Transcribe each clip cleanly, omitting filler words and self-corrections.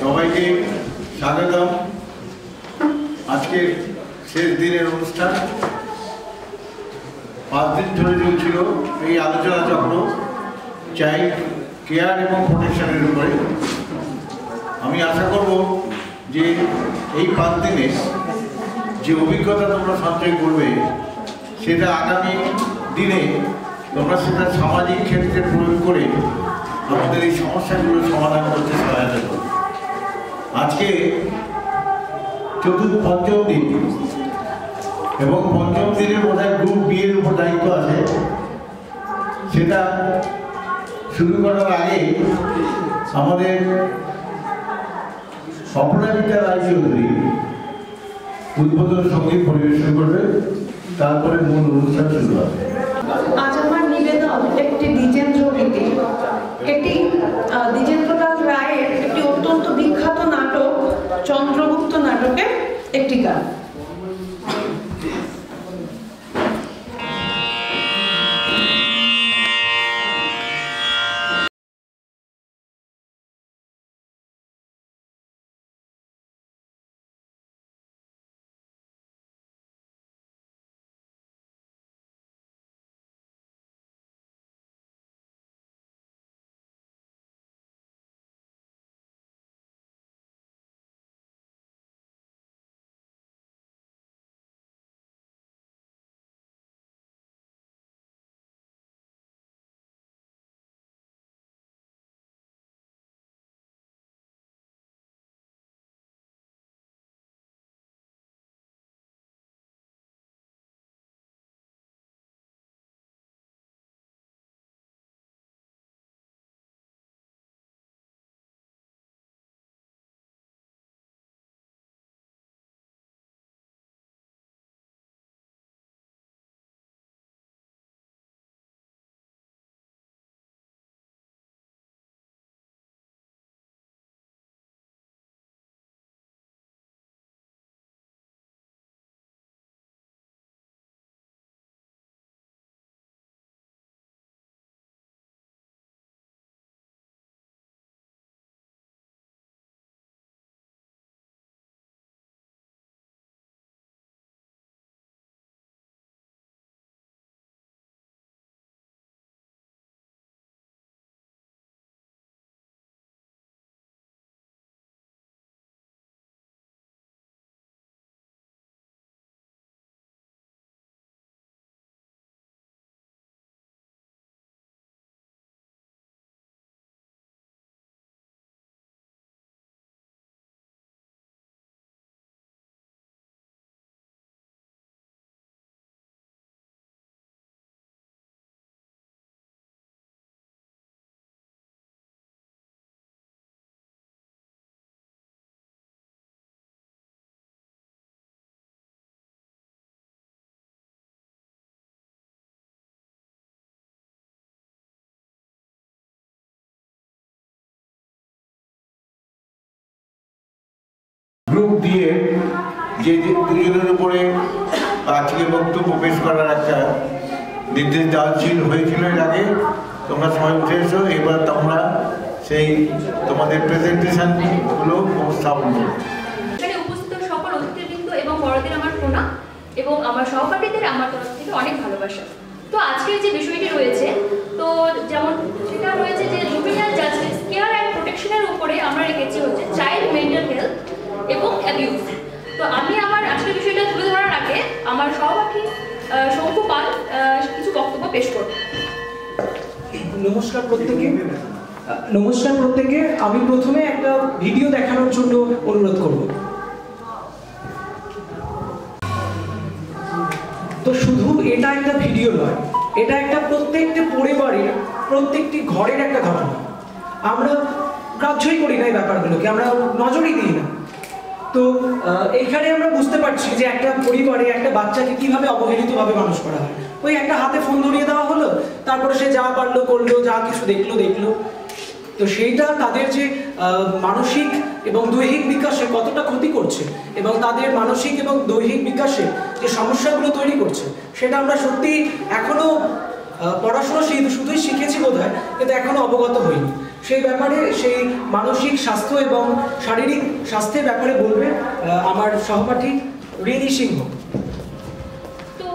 সবাইকে স্বাগতম। আজকের শেষ দিনের অনুষ্ঠান 5 দিন ধরে চলছিল এই আলোচনা চক্র চাইল্ড কেয়ার এবং প্রোটেকশনের উপরে। আমি আশা করব যে এই 5 দিনে যে অভিজ্ঞতা তোমরা সঞ্চয় করবে সেটা আগামী দিনে তোমরা সেটা সামাজিক ক্ষেত্রে প্রয়োগ করে আমাদের এই সমস্যাগুলো সমাধান করতে সহায়তা করবে। আজকে পঞ্চম দিন এবং পঞ্চম দিনের বোধহয় গ্রুপ বি এর উপর দায়িত্ব আছে। সেটা শুরু করার আগে আমাদের অপরাজিতা রায়চৌধুরী উদ্বোধন সঙ্গীত পরিবেশন করবে, তারপরে মূল অনুষ্ঠান শুরু হবে। আজ আমার নিবেদন একটি দ্বিজেন্দ্র গীতি। এটি দ্বিজেন্দ্রলাল রায়ের একটি অত্যন্ত বিখ্যাত নাটক চন্দ্রগুপ্ত নাটকের একটি গান। গ্রুপ দিয়ে যে দুজনের উপরে আজকে বক্তব্য পেশ করার একটা নির্দেশ দেওয়া হয়েছিল এর আগে, তোমরা সবাই উঠে এসো। এবার তোমরা সেই তোমাদের প্রেজেন্টেশনগুলো উপস্থাপন করো। এখানে উপস্থিত সকল অতিথিবৃন্দ এবং বড়দের আমার প্রণাম এবং আমার সহপাঠীদের আমার তরফ থেকে অনেক ভালোবাসা। তো আজকের যে বিষয়টি রয়েছে, তো যেমন সেটা রয়েছে যে জুভেনাইল জাস্টিস কেয়ার অ্যান্ড প্রোটেকশনের উপরে আমরা রেখেছি হচ্ছে চাইল্ড মেন্টাল হেলথ এবং অ্যাবিউজ। তো আমি আমার আজকের বিষয়টা তুলে ধরার আগে আমার সহপাঠী শঙ্কু পাল কিছু বক্তব্য পেশ করব। নমস্কার প্রত্যেকে। আমি প্রথমে একটা ভিডিও দেখানোর জন্য অনুরোধ করব। তো শুধু এটা একটা ভিডিও নয়, এটা একটা প্রত্যেকটা পরিবারের প্রত্যেকটি ঘরের একটা ঘটনা। আমরা গ্রাহ্যই করি না এই ব্যাপারগুলোকে, আমরা নজরই দিই না। তো এইখানে আমরা বুঝতে পারছি যে একটা পরিবারে একটা বাচ্চাকে কিভাবে অবহেলিতভাবে মানুষ করা হয়। ওই একটা হাতে ফোন ধরিয়ে দেওয়া হলো, তারপরে সে যা পারলো করলো, যা কিছু দেখলো। তো সেইটা তাদের যে মানসিক এবং দৈহিক বিকাশে কতটা ক্ষতি করছে এবং তাদের মানসিক এবং দৈহিক বিকাশে যে সমস্যাগুলো তৈরি করছে, সেটা আমরা সত্যি এখনো পড়াশোনা শুধুই শিখেছি বোধহয়, কিন্তু এখনো অবগত হইনি। সেই ব্যাপারে, সেই মানসিক স্বাস্থ্য এবং শারীরিক স্বাস্থ্যের ব্যাপারে বলবে আমার সহপাঠী রিনি সিংহ। তো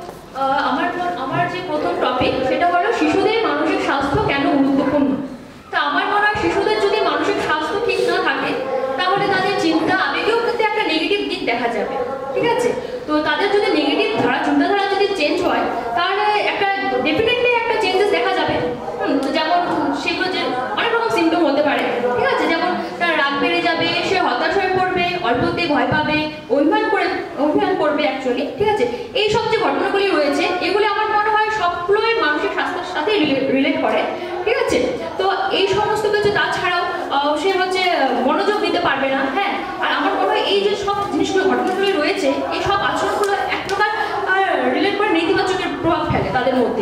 আমার যে প্রথম টপিক সেটা হলো শিশুদের মানসিক স্বাস্থ্য কেন গুরুত্বপূর্ণ। তা আমার মনে হয় শিশুদের যদি মানসিক স্বাস্থ্য ঠিক না থাকে তাহলে তাদের চিন্তা আবেগেও কিন্তু একটা নেগেটিভ দিক দেখা যাবে, ঠিক আছে। তো তাদের যদি নেগেটিভ চিন্তাধারা যদি চেঞ্জ হয় তাহলে একটা ডেফিনেটলি একটা চেঞ্জেস দেখা যাবে। যেমন সেগুলো যে অনেক রকম সিমটম হতে পারে, ঠিক আছে। যেমন তার রাগ বেড়ে যাবে, সে হতাশ হয়ে পড়বে, অল্পতে ভয় পাবে, অভিমান করবে অ্যাকচুয়ালি, ঠিক আছে। এই সব যে ঘটনাগুলি রয়েছে এগুলি আমার মনে হয় সবগুলোই মানসিক স্বাস্থ্যের সাথে রিলেট করে, ঠিক আছে। তো এই সমস্ত কিছু তাছাড়াও সে হচ্ছে মনোযোগ দিতে পারবে না, হ্যাঁ। আর আমার মনে হয় এই যে সব জিনিসগুলো ঘটনাগুলি রয়েছে এই সব আচরণগুলো এক প্রকার রিলেট করে নেতিবাচকের প্রভাব ফেলে তাদের মধ্যে।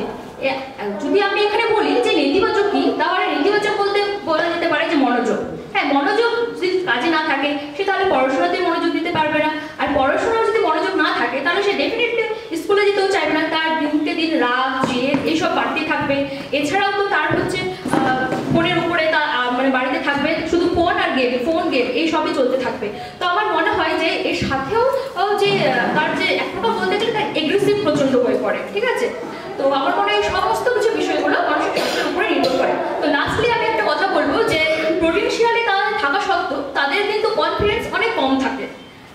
যদি আমি এখানে বলি যে নেতিবাচক কি, তাহলে নেতিবাচক বলতে বলা যেতে পারে যে মনোযোগ। হ্যাঁ, মনোযোগ যদি কাজে না থাকে সে তাহলে পড়াশোনাতে মনোযোগ দিতে পারবে না, আর পড়াশোনার যদি মনোযোগ না থাকে তাহলে সে ডেফিনেটলি স্কুলে যেতেও চাইবে না, তার দিনকে দিন রাগ জেদ এইসব বাড়তে থাকবে। এছাড়াও তো তার হচ্ছে ফোনের উপরে মানে বাড়িতে থাকবে শুধু ফোন আর ফোন গেম এই সবই চলতে থাকবে। তো আমার মনে হয় যে এর সাথেও যে তার যে এক প্রকার বলতে গেলে তার এগ্রেসিভ প্রচন্ড হয়ে পড়ে, ঠিক আছে। তো আমার মনে হয় সমস্ত কিছু বিষয়গুলো মানসিক স্বাস্থ্যের উপরে নির্ভর করে। তো লাস্টলি আমি একটা কথা বলবো যে পোটেনশিয়ালি তাদের থাকা সত্ত্বেও তাদের কিন্তু কনফিডেন্স অনেক কম থাকে।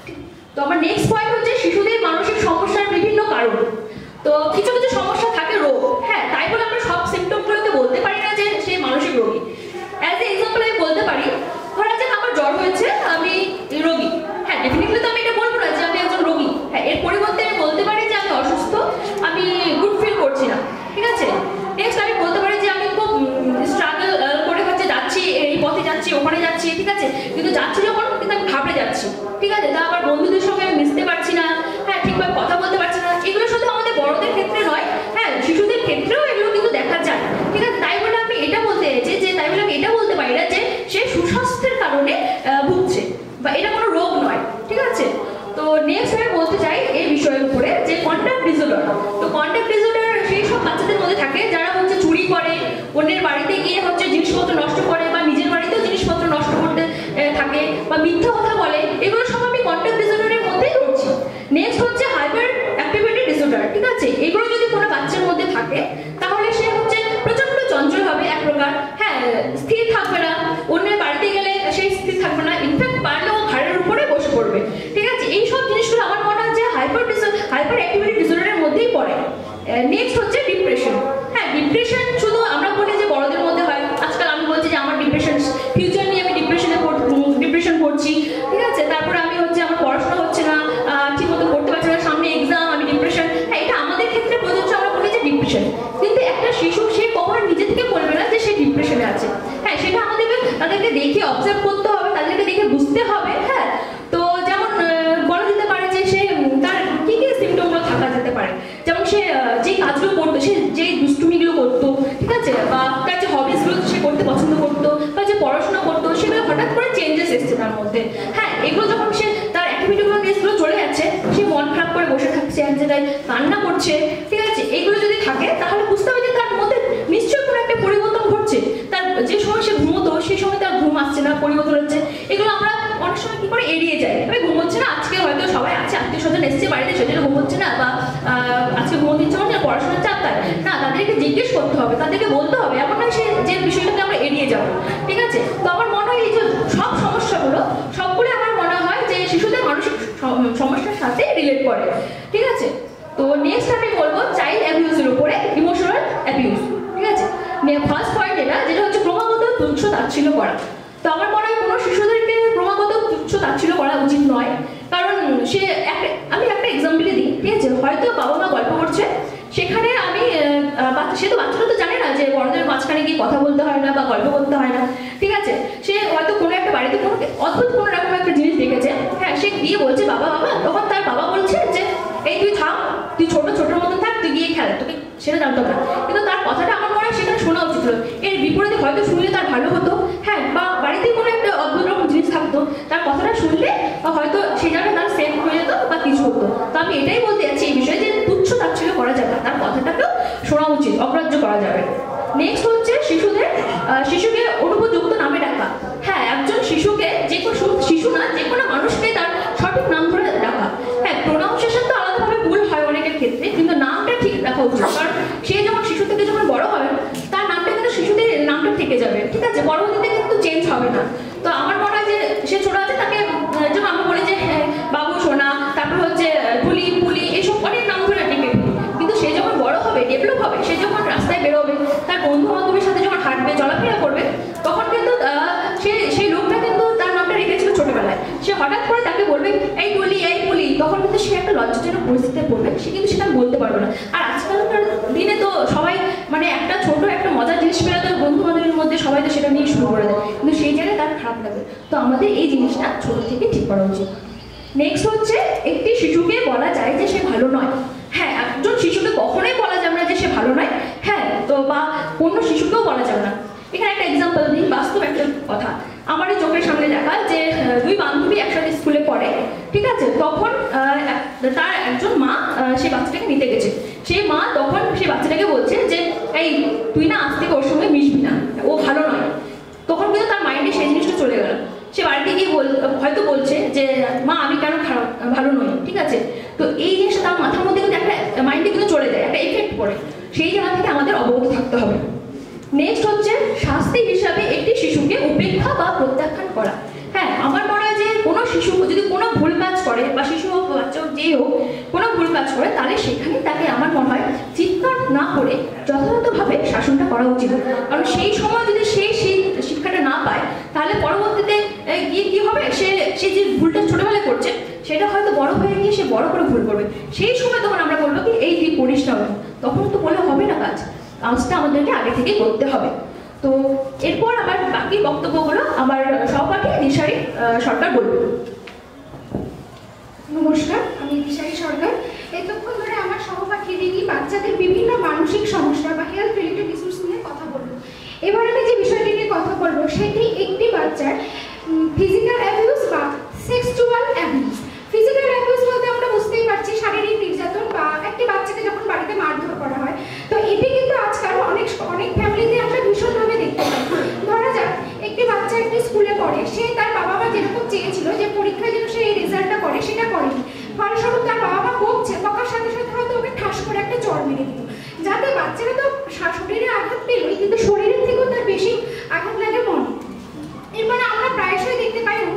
তো আমার নেক্সট পয়েন্ট হচ্ছে শিশুদের মানসিক সমস্যার বিভিন্ন কারণ। তো কিছু কিছু সমস্যা থাকে রোগ, হ্যাঁ, তাই বলে আমরা সব সিমটমগুলোকে বলতে পারি না যে সে মানসিক রোগী। অ্যাজ এ এক্সাম্পল আমি বলতে পারি, ধরা যাক আমার জ্বর হয়েছে, আমি রোগী, হ্যাঁ, ডেফিনেটলি তো আমি এটা বলবো না যে আমি একজন রোগী, হ্যাঁ। এর পরিবর্তে আমি বলতে পারি যে আমি অসুস্থ, আমি গুড ফিল করছি না, ঠিক আছে। নেক্সট আমি বলতে পারি যে আমি খুব স্ট্রাগল করে হচ্ছে যাচ্ছি, এই পথে যাচ্ছি, ওখানে যাচ্ছি, ঠিক আছে, কিন্তু যাচ্ছি যখন কিন্তু আমি ঘাবড়ে যাচ্ছি, ঠিক আছে। তা আমার বন্ধুদের সঙ্গে আমি মিশতে পারছি না, হ্যাঁ, ঠিকভাবে কথা বলতে পারছি না। এগুলো শুধু আমাদের বড়দের ক্ষেত্রে নয়, হ্যাঁ, শিশুদের ক্ষেত্রেও এগুলো কিন্তু দেখা যায়, ঠিক আছে। তাই বলে আমি এটা বলতে চাইছি যে তাই বলে আমি এটা বলতে পারি না যে সে সুস্বাস্থ্যের কারণে ভুগছে বা এটা কোনো রোগ নয়, ঠিক আছে। তো নেক্সট আমি বলতে চাই এই বিষয়ের উপরে যে কন্ডাক্ট ডিসঅর্ডার। তো কন্ডাক্ট ডিসঅর্ডার সেই সব বাচ্চাদের মধ্যে থাকে যারা হচ্ছে চুরি করে, অন্যের বাড়িতে গিয়ে হচ্ছে জিনিসপত্র নষ্ট করে, বা নিজের বাড়িতেও জিনিসপত্র নষ্ট করতে থাকে, বা মিথ্যা কথা বলে। এগুলো সব আমি কন্ডাক্ট ডিসঅর্ডারের মধ্যেই ধরছি। নেক্সট হচ্ছে হাইপার অ্যাক্টিভিটি ডিসঅর্ডার, ঠিক আছে। এগুলো যদি কোনো বাচ্চার মধ্যে থাকে তাহলে সে হচ্ছে প্রচন্ড চঞ্চল হবে এক প্রকার, হ্যাঁ, স্থির থাকবে না, অন্যের বাড়িতে গেলে সেই স্থির থাকবে না, ইনফ্যাক্ট পারলেও ঘাড়ের উপরে বসে পড়বে, ঠিক আছে। এই সব জিনিসগুলো আমার মনে হয় যে হাইপার অ্যাক্টিভিটি ডিসঅর্ডারের মধ্যেই পড়ে। নেক্সট হচ্ছে ডিপ্রেশন। হ্যাঁ, ডিপ্রেশন শুধু আমরা বলি যে বড়দের মধ্যে হয়, আজকাল আমি বলছি যে আমার ডিপ্রেশন, ফিউচার নিয়ে আমি ডিপ্রেশন করছি, ঠিক আছে। তারপরে আমি হচ্ছে আমার পড়াশোনা হচ্ছে না, ঠিক মতো পড়তে পারছি না, সামনে এক্সাম, আমি ডিপ্রেশন। হ্যাঁ, এটা আমাদের ক্ষেত্রে প্রযোজ্য, আমরা বলি যে ডিপ্রেশন। কিন্তু একটা শিশু সে কখনো নিজে থেকে বলবে না যে সে ডিপ্রেশনে আছে, হ্যাঁ, সেটা আমাদেরকে তাদেরকে দেখে অবজার্ভ করতে হবে, তাদেরকে দেখে বুঝতে হবে, হ্যাঁ। তো যেমন বলা যেতে পারে যে সে তার কি কি সিমটমগুলো থাকা যেতে পারে, যেমন সে যে কাজগুলো করতো, সে যে দুষ্টুমিগুলো করতো, ঠিক আছে, বা তার যে হবিসগুলো সে করতে পছন্দ করতো, বা যে পড়াশোনা করতো, সেগুলো হঠাৎ করে চেঞ্জেস এসছে তার মধ্যে, হ্যাঁ। এগুলো যখন সে তার অ্যাক্টিভিটিগুলো কেসগুলো চলে যাচ্ছে, সে মন খারাপ করে বসে থাকছে, এক জায়গায় কান্না করছে, ঠিক আছে, এইগুলো যদি থাকে তাহলে বুঝতে হবে যে তার মধ্যে নিশ্চয়ই কোনো একটা পরিবর্তন ঘটছে। তার যে সময় সে ঘুমোতো সেই সময় তার ঘুম আসছে না, পরিবর্তন হচ্ছে। এগুলো আমরা অনেক সময় কি করে এড়িয়ে যাই, আমি ঘুমোচ্ছে না, আজকে হয়তো সবাই আছে, আত্মীয় স্বজন এসছে বাড়িতে, সেজন্য ঘুমোচ্ছে না, বা আজকে ঘুমোতে ইচ্ছে করছে না, পড়াশোনার চাপ তার না, তাদেরকে জিজ্ঞেস করতে হবে, তাদেরকে বলতে হবে, এমন নয় সে যে বিষয়টাকে আমরা এড়িয়ে যাবো, ঠিক আছে। তো আমার মনে হয় এই যে সব সমস্যাগুলো সবগুলো আমার মনে হয় যে শিশুদের মানসিক সমস্যার সাথে রিলেট করে, ঠিক আছে। তো নেক্সট আমি বলবো চাইল্ড অ্যাবিউজের উপরে, ইমোশনাল অ্যাবিউজ, ঠিক আছে। ফার্স্ট পয়েন্ট যেটা হচ্ছে ক্রমাগত তুচ্ছ তাচ্ছিল্য করা। তো আমার মনে হয় কোনো শিশুদেরকে ক্রমাগত তুচ্ছ তাচ্ছিল্য করা উচিত নয়, কারণ আমি একটা এক্সাম্পলে দিই, ঠিক আছে। হয়তো বাবা মা গল্প করছে, সেখানে আমি সে তো বাচ্চারা তো জানে না যে বড়দের মাঝখানে গিয়ে কথা বলতে হয় না বা গল্প করতে হয় না, ঠিক আছে। সে হয়তো কোনো একটা বাড়িতে কোনো অদ্ভুত কোনো রকম একটা জিনিস দেখেছে, হ্যাঁ, সে গিয়ে বলছে বাবা বাবা, তখন তার বাবা বলছে যে এই তুই থাম, তুই ছোটোর মতন থাক, তুই গিয়ে খেল, তোকে সেটা জানতো না। কিন্তু তার কথাটা আমার মনে হয় সেখানে শোনা উচিত হলো। এর বিপরীতে হয়তো শুনলে তার ভালো হতো, হ্যাঁ, বা বাড়িতে কোনো একটা অদ্ভুত রকম জিনিস থাকতো, তার কথাটা শুনলে হয়তো সেই জায়গায় তার সেফ হয়ে যেত বা কিছু হতো। তো আমি এটাই বলতে যাচ্ছি এই বিষয়ে যে তুচ্ছ তাচ্ছিল্য করা যাবে না, তার কথাটাকেও শোনা উচিত, অগ্রাহ্য সহ্য করা যাবে। নেক্সট হচ্ছে শিশুকে অনুপযুক্ত নামে ডাকা। হ্যাঁ, একজন শিশুকে যে কোনো শিশু না, যে কোনো মানুষকে তার সঠিক নাম ধরে ডাকা। হ্যাঁ, প্রোনাউন্সিয়েশন তো আলাদাভাবে ভুল হয় অনেকের ক্ষেত্রে, কিন্তু নামটা ঠিক রাখা উচিত। কারণ সে যখন শিশু থেকে যখন বড় হবে, তার নামটা কিন্তু শিশুদের নামটা থেকে যাবে, ঠিক আছে, পরবর্তীতে কিন্তু চেঞ্জ হবে না। তো আমার মনে হয় যে সে ছোট আছে তাকে যেমন আমরা বলি যে হ্যাঁ বাবু, সোনা, তারপর হচ্ছে ঢুলি, পুলি, এইসব অনেক নাম ধরে ডেকে, কিন্তু সে যখন বড় হবে, ডেভেলপ হবে, সে যখন রাস্তায় বেরোবে, তার বন্ধু বান্ধবের সাথে যখন হাঁটবে, চলাফেরা করবে, তখন কিন্তু সেই লোকটা কিন্তু তার নামটা রেখেছিল ছোটবেলায়। সে হঠাৎ করে তাকে বলবে এই টুলি, এই পুলি, তখন কিন্তু সে একটা লজ্জাজনক পরিস্থিতিতে পড়বে, সে কিন্তু সেটা বলতে পারবে না। আর আজকালকার দিনে তো সবাই মানে একটা ছোট একটা মজার জিনিস পেলে তো বন্ধু বান্ধবের মধ্যে সবাই তো সেটা নিয়ে শুরু করে দেয়, কিন্তু সেই জায়গায় তার খারাপ লাগে। তো আমাদের এই জিনিসটা ছোট থেকে ঠিক করা উচিত। নেক্সট হচ্ছে একটি শিশুকে বলা যায় যে সে ভালো নয়। হ্যাঁ, একজন শিশুকে কখনোই বলা যাবে না যে সে ভালো নয়। হ্যাঁ, তো বা কোনো শিশুকেও বলা যাবে না। এখানে একটা এক্সাম্পল দিই, বাস্তব একটা কথা আমারই চোখের সামনে দেখা, যে দুই বান্ধবী একসাথে স্কুলে পড়ে, ঠিক আছে, তখন তার একজন মা সেই বাচ্চাটাকে নিতে গেছে। সেই মা তখন সেই বাচ্চাটাকে বলছে যে এই তুই না আজ থেকে ওর সঙ্গে মিশবি না, ও ভালো নয়। তখন কিন্তু তার মাইন্ডে সেই জিনিসটা চলে গেল। সে বাড়িতে গিয়ে হয়তো বলছে যে মা আমি কেন ভালো নই, ঠিক আছে। তো এই জিনিসটা তার মাথার মধ্যে কিন্তু একটা মাইন্ডে কিন্তু চলে যায়, একটা এফেক্ট পড়ে। সেই জায়গা থেকে আমাদের অবগত থাকতে হবে। নেক্সট হচ্ছে শাস্তি হিসাবে একটি শিশুকে উপেক্ষা বা প্রত্যাখ্যান করা। হ্যাঁ, আমার মনে হয় যে কোনো শিশু যদি কোনো ভুল কাজ করে, বা শিশু হোক বাচ্চা হোক যেই হোক, কোনো ভুল কাজ করে, তাহলে সেখানে তাকে আমার মনে হয় চিৎকার না করে যথাযথভাবে শাসনটা করা উচিত। কারণ সেই সময় যদি সেই শিক্ষাটা না পায়, তাহলে পরবর্তীতে গিয়ে কি হবে, সে যে ভুলটা ছোটবেলায় করছে সেটা হয়তো বড় হয়ে গিয়ে সে বড় করে ভুল করবে। সেই সময় তখন আমরা বলবো কি এই তুই করিস না, তখন তো বলে হবে না, কাজটা আমাদেরকে আগে থেকেই করতে হবে। তো এরপর আমার বাকি বক্তব্যগুলো আমার সহপাঠী দিশারি সরকার বলবে। নমস্কার, আমি দিশারি সরকার। এতক্ষণ ধরে আমার সহপাঠী দিদি বাচ্চাদের বিভিন্ন মানসিক সমস্যা বা হেলথ রিলেটেড ইস্যুস নিয়ে কথা বলবো। এবার আমি যে বিষয়টি নিয়ে কথা বলবো সেটি একটি বাচ্চার ফিজিক্যাল অ্যাবিউজ বা সেক্সুয়াল অ্যাবিউজ। ফিজিক্যাল অ্যাবিউজ বলতে আমরা বুঝতেই পারছি শারীরিক নির্যাতন, বা একটি বাচ্চাকে যখন বাড়িতে মারধর করা হয়। তো এটি কিন্তু আজকাল অনেক ফ্যামিলিতে আমরা ভীষণভাবে দেখতে পাই। ধরা যাক একটি বাচ্চা একটি স্কুলে পড়ে, সে তার বাবা মা যেরকম চেয়েছিল যে পরীক্ষায় যেন সে এই রেজাল্টটা করে, সেটা করেনি। ফলস্বরূপ তার বাবা মা বকছে, বকার সাথে সাথে হয়তো ওকে ঠাস করে একটা চড় মেরে দিল, যাতে বাচ্চারা তো শরীরে আঘাত পেলই, কিন্তু শরীরের থেকেও তার বেশি আঘাত লাগে মনে। এর মানে আমরা প্রায়শই দেখতে পাই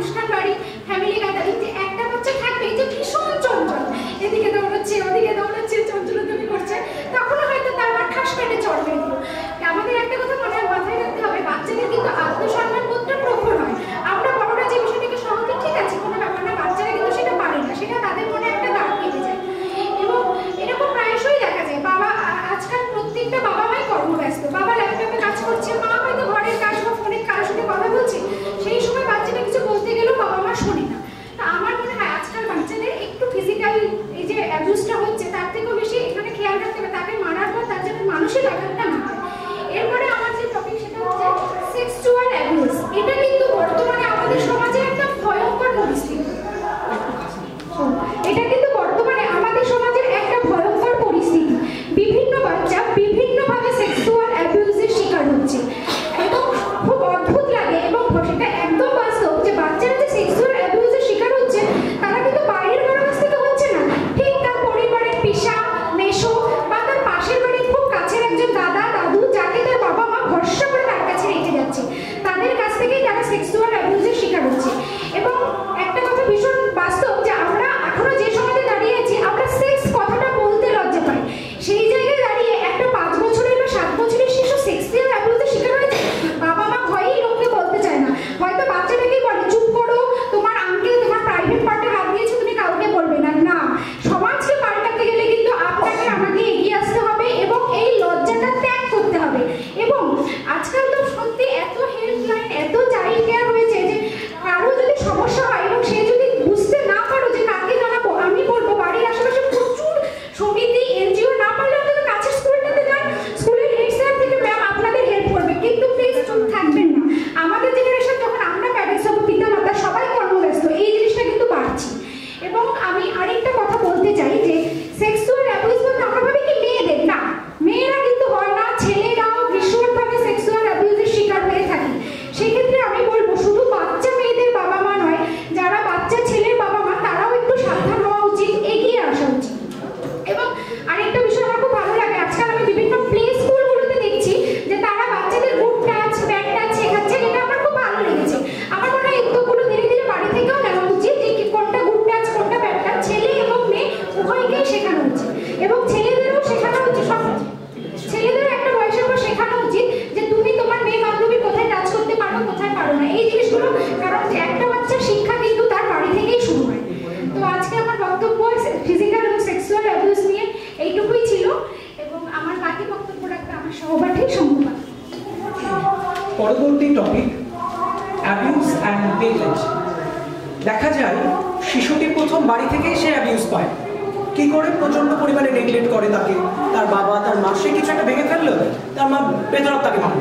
পরবর্তী টপিক অ্যাবিউজ অ্যান্ড নেগলেক্ট। দেখা যায় শিশুটি প্রথম বাড়ি থেকেই সে অ্যাবিউজ পায়। কি করে? প্রচন্ড পরিমাণে নেগলেক্ট করে তাকে, তার বাবা তার মা, সে কিছু একটা ভেঙে ফেললো, তার মা বেদরক তাকে মারে।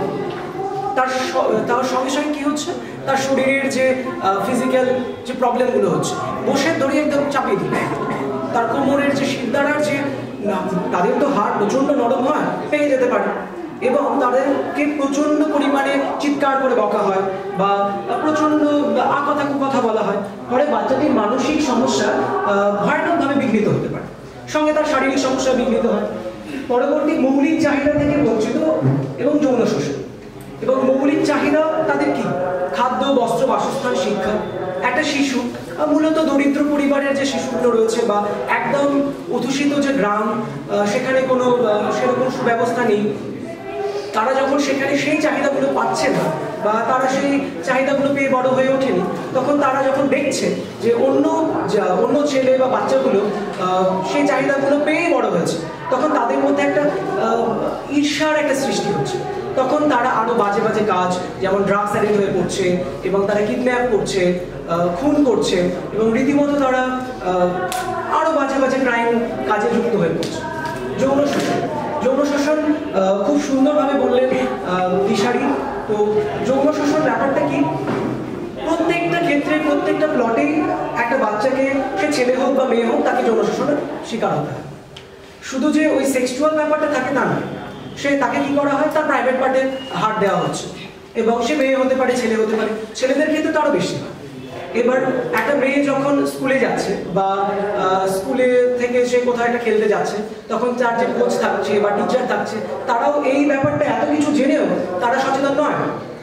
তার সঙ্গে সঙ্গে কি হচ্ছে, তার শরীরের যে ফিজিক্যাল যে প্রবলেমগুলো হচ্ছে, বসে ধরে একদম চাপিয়ে দিল। তার কোমরের যে শিরদাঁড়ার যে, তাদের তো হাড় প্রচণ্ড নরম হয়, ভেঙে যেতে পারে, এবং তাদেরকে প্রচণ্ড পরিমাণে চিৎকার করে বকা হয় বা প্রচণ্ড আকথা কুকথা বলা হয়। ফলে বাচ্চাটির মানসিক সমস্যা ভয়ানকভাবে বিঘ্নিত হতে পারে, সঙ্গে তার শারীরিক সমস্যা বিঘ্নিত হয়। পরবর্তী মৌলিক চাহিদা থেকে বঞ্চিত এবং যৌন শোষণ। এবং মৌলিক চাহিদা তাদের কি? খাদ্য, বস্ত্র, বাসস্থান, শিক্ষা। একটা শিশু মূলত দরিদ্র পরিবারের যে শিশুগুলো রয়েছে বা একদম অধ্যুষিত যে গ্রাম, সেখানে কোনো সেরকম সুব্যবস্থা নেই, তারা যখন সেখানে সেই চাহিদাগুলো পাচ্ছে না বা তারা সেই চাহিদাগুলো পেয়ে বড় হয়ে ওঠেনি, তখন তারা যখন দেখছে যে অন্য ছেলে বা বাচ্চাগুলো সেই চাহিদাগুলো পেয়ে বড় হয়েছে, তখন তাদের মধ্যে একটা ঈর্ষার একটা সৃষ্টি হচ্ছে। তখন তারা আরো বাজে বাজে কাজ, যেমন ড্রাগস অ্যাডিক্ট হয়ে পড়ছে এবং তারা কিডন্যাপ করছে, খুন করছে এবং রীতিমতো তারা আরো বাজে বাজে ক্রাইম কাজে যুক্ত হয়ে পড়ছে। যৌন শোষণ। যৌন শোষণ খুব সুন্দরভাবে বললেন দিশারি। তো যৌন শোষণ ব্যাপারটা কি? প্রত্যেকটা ক্ষেত্রে, প্রত্যেকটা প্লটেই একটা বাচ্চাকে, সে ছেলে হোক বা মেয়ে হোক, তাকে যৌন শোষণের শিকার হতে হয়। শুধু যে ওই সেক্সুয়াল ব্যাপারটা থাকে তা নয়, তাকে কি করা হয়, তার প্রাইভেট পার্টে হাত দেওয়া হচ্ছে, এবং সে মেয়ে হতে পারে, ছেলে হতে পারে, ছেলেদের ক্ষেত্রে তো আরো বেশি। এবার একটা মেয়ে যখন স্কুলে যাচ্ছে বা স্কুলে থেকে সে কোথাও একটা খেলতে যাচ্ছে, তখন তার যে কোচ থাকছে বা টিচার থাকছে, তারাও এই ব্যাপারটা এত কিছু জেনেও তারা সচেতন নয়।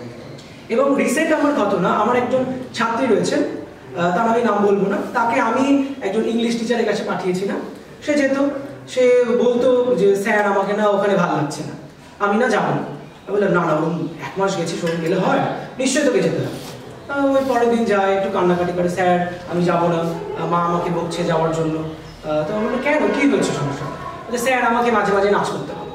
এবং রিসেন্ট আমার ঘটনা, আমার একজন ছাত্রী রয়েছেন, তার আমি নাম বলবো না, তাকে আমি একজন ইংলিশ টিচারের কাছে পাঠিয়েছিলাম। সে যেত, সে বলতো যে স্যার আমাকে না ওখানে ভালো লাগছে না, আমি না যাবো না। আমি বললাম না না, 1 মাস গেছি, শরীর গেলে হয়, নিশ্চয়ই তোকে যেতে হবে। ওই পরের দিন যায়, একটু কান্নাকাটি করে, স্যার আমি যাবো না, মা আমাকে বকছে যাওয়ার জন্য। তো আমি বললাম কেন, কি হচ্ছে সমস্যা? স্যার আমাকে মাঝে মাঝে নাচ করতে বলে।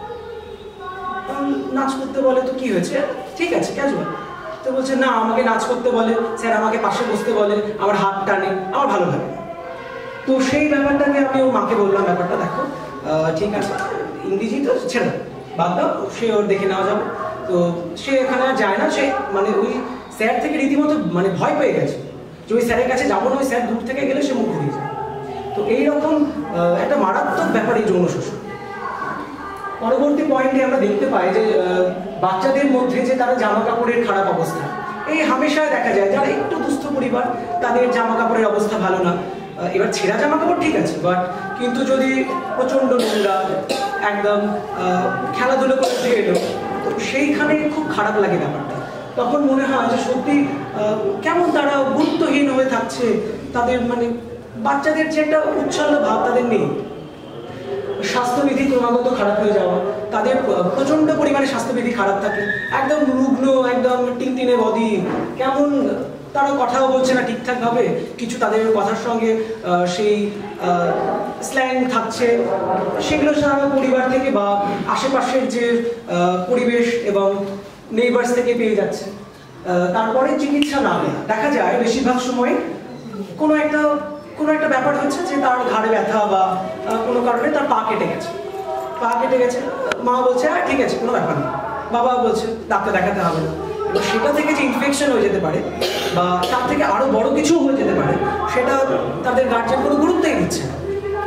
নাচ করতে বলে তো কি হয়েছে? ঠিক আছে, ক্যাজুয়াল। তো বলছে না, আমাকে নাচ করতে বলে, স্যার আমাকে পাশে বসতে বলে, আমার হাত টানে, আমার ভালো লাগে। তো সেই ব্যাপারটাকে আমি ওর মাকে বললাম, ব্যাপারটা দেখো, ঠিক আছে, ইংরেজি তো ছেড়ে বাদ দাও, সে ওর দেখে নেওয়া যাবে। তো সে এখানে আর যায় না, সে মানে ওই স্যার থেকে রীতিমতো মানে ভয় পেয়ে গেছে যে ওই স্যারের কাছে যাবো না, ওই স্যার দূর থেকে গেলে সে মুখ ঘুরিয়ে যায়। তো এইরকম একটা মারাত্মক ব্যাপার এই যৌন শোষণ। পরবর্তী পয়েন্টে আমরা দেখতে পাই যে বাচ্চাদের মধ্যে যে তারা জামা কাপড়ের খারাপ অবস্থা, এই হামেশা দেখা যায় যারা একটু দুস্থ পরিবার, তাদের জামা কাপড়ের অবস্থা ভালো না। এবার ছেঁড়া জামা কাপড় ঠিক আছে, বাট কিন্তু যদি প্রচণ্ড নোংরা, একদম খেলাধুলো করতে এলো, তো সেইখানে খুব খারাপ লাগে ব্যাপারটা। তখন মনে হয় যে সত্যি কেমন তারা গুরুত্বহীন হয়ে থাকছে, তাদের মানে বাচ্চাদের যে একটা উচ্ছ্বাস ভাব তাদের নেই। স্বাস্থ্যবিধি ক্রমাগত খারাপ হয়ে যাওয়া, তাদের প্রচণ্ড পরিমাণে স্বাস্থ্যবিধি খারাপ থাকে, একদম রুগ্ন, একদম টিনটিনে বডি, কেমন তারা কথাও বলছে না ঠিকঠাকভাবে, কিছু তাদের কথার সঙ্গে সেই স্ল্যাং থাকছে, সেগুলো সারা পরিবার থেকে বা আশেপাশের যে পরিবেশ এবং নেইবার্স থেকে পেয়ে যাচ্ছে। তারপরে চিকিৎসা না নেওয়া, দেখা যায় বেশিরভাগ সময় কোনো একটা ব্যাপার হচ্ছে যে তার ঘাড়ে ব্যথা বা কোনো কারণে তার পা কেটে গেছে, মা বলছে হ্যাঁ ঠিক আছে কোনো ব্যাপার না, বাবা বলছে ডাক্তার দেখাতে হবে না। সেটা থেকে যে ইনফেকশন হয়ে যেতে পারে বা তার থেকে আরো বড় কিছু হয়ে যেতে পারে, সেটা তাদের গার্জিয়ান কোনো গুরুত্বই দিচ্ছে না।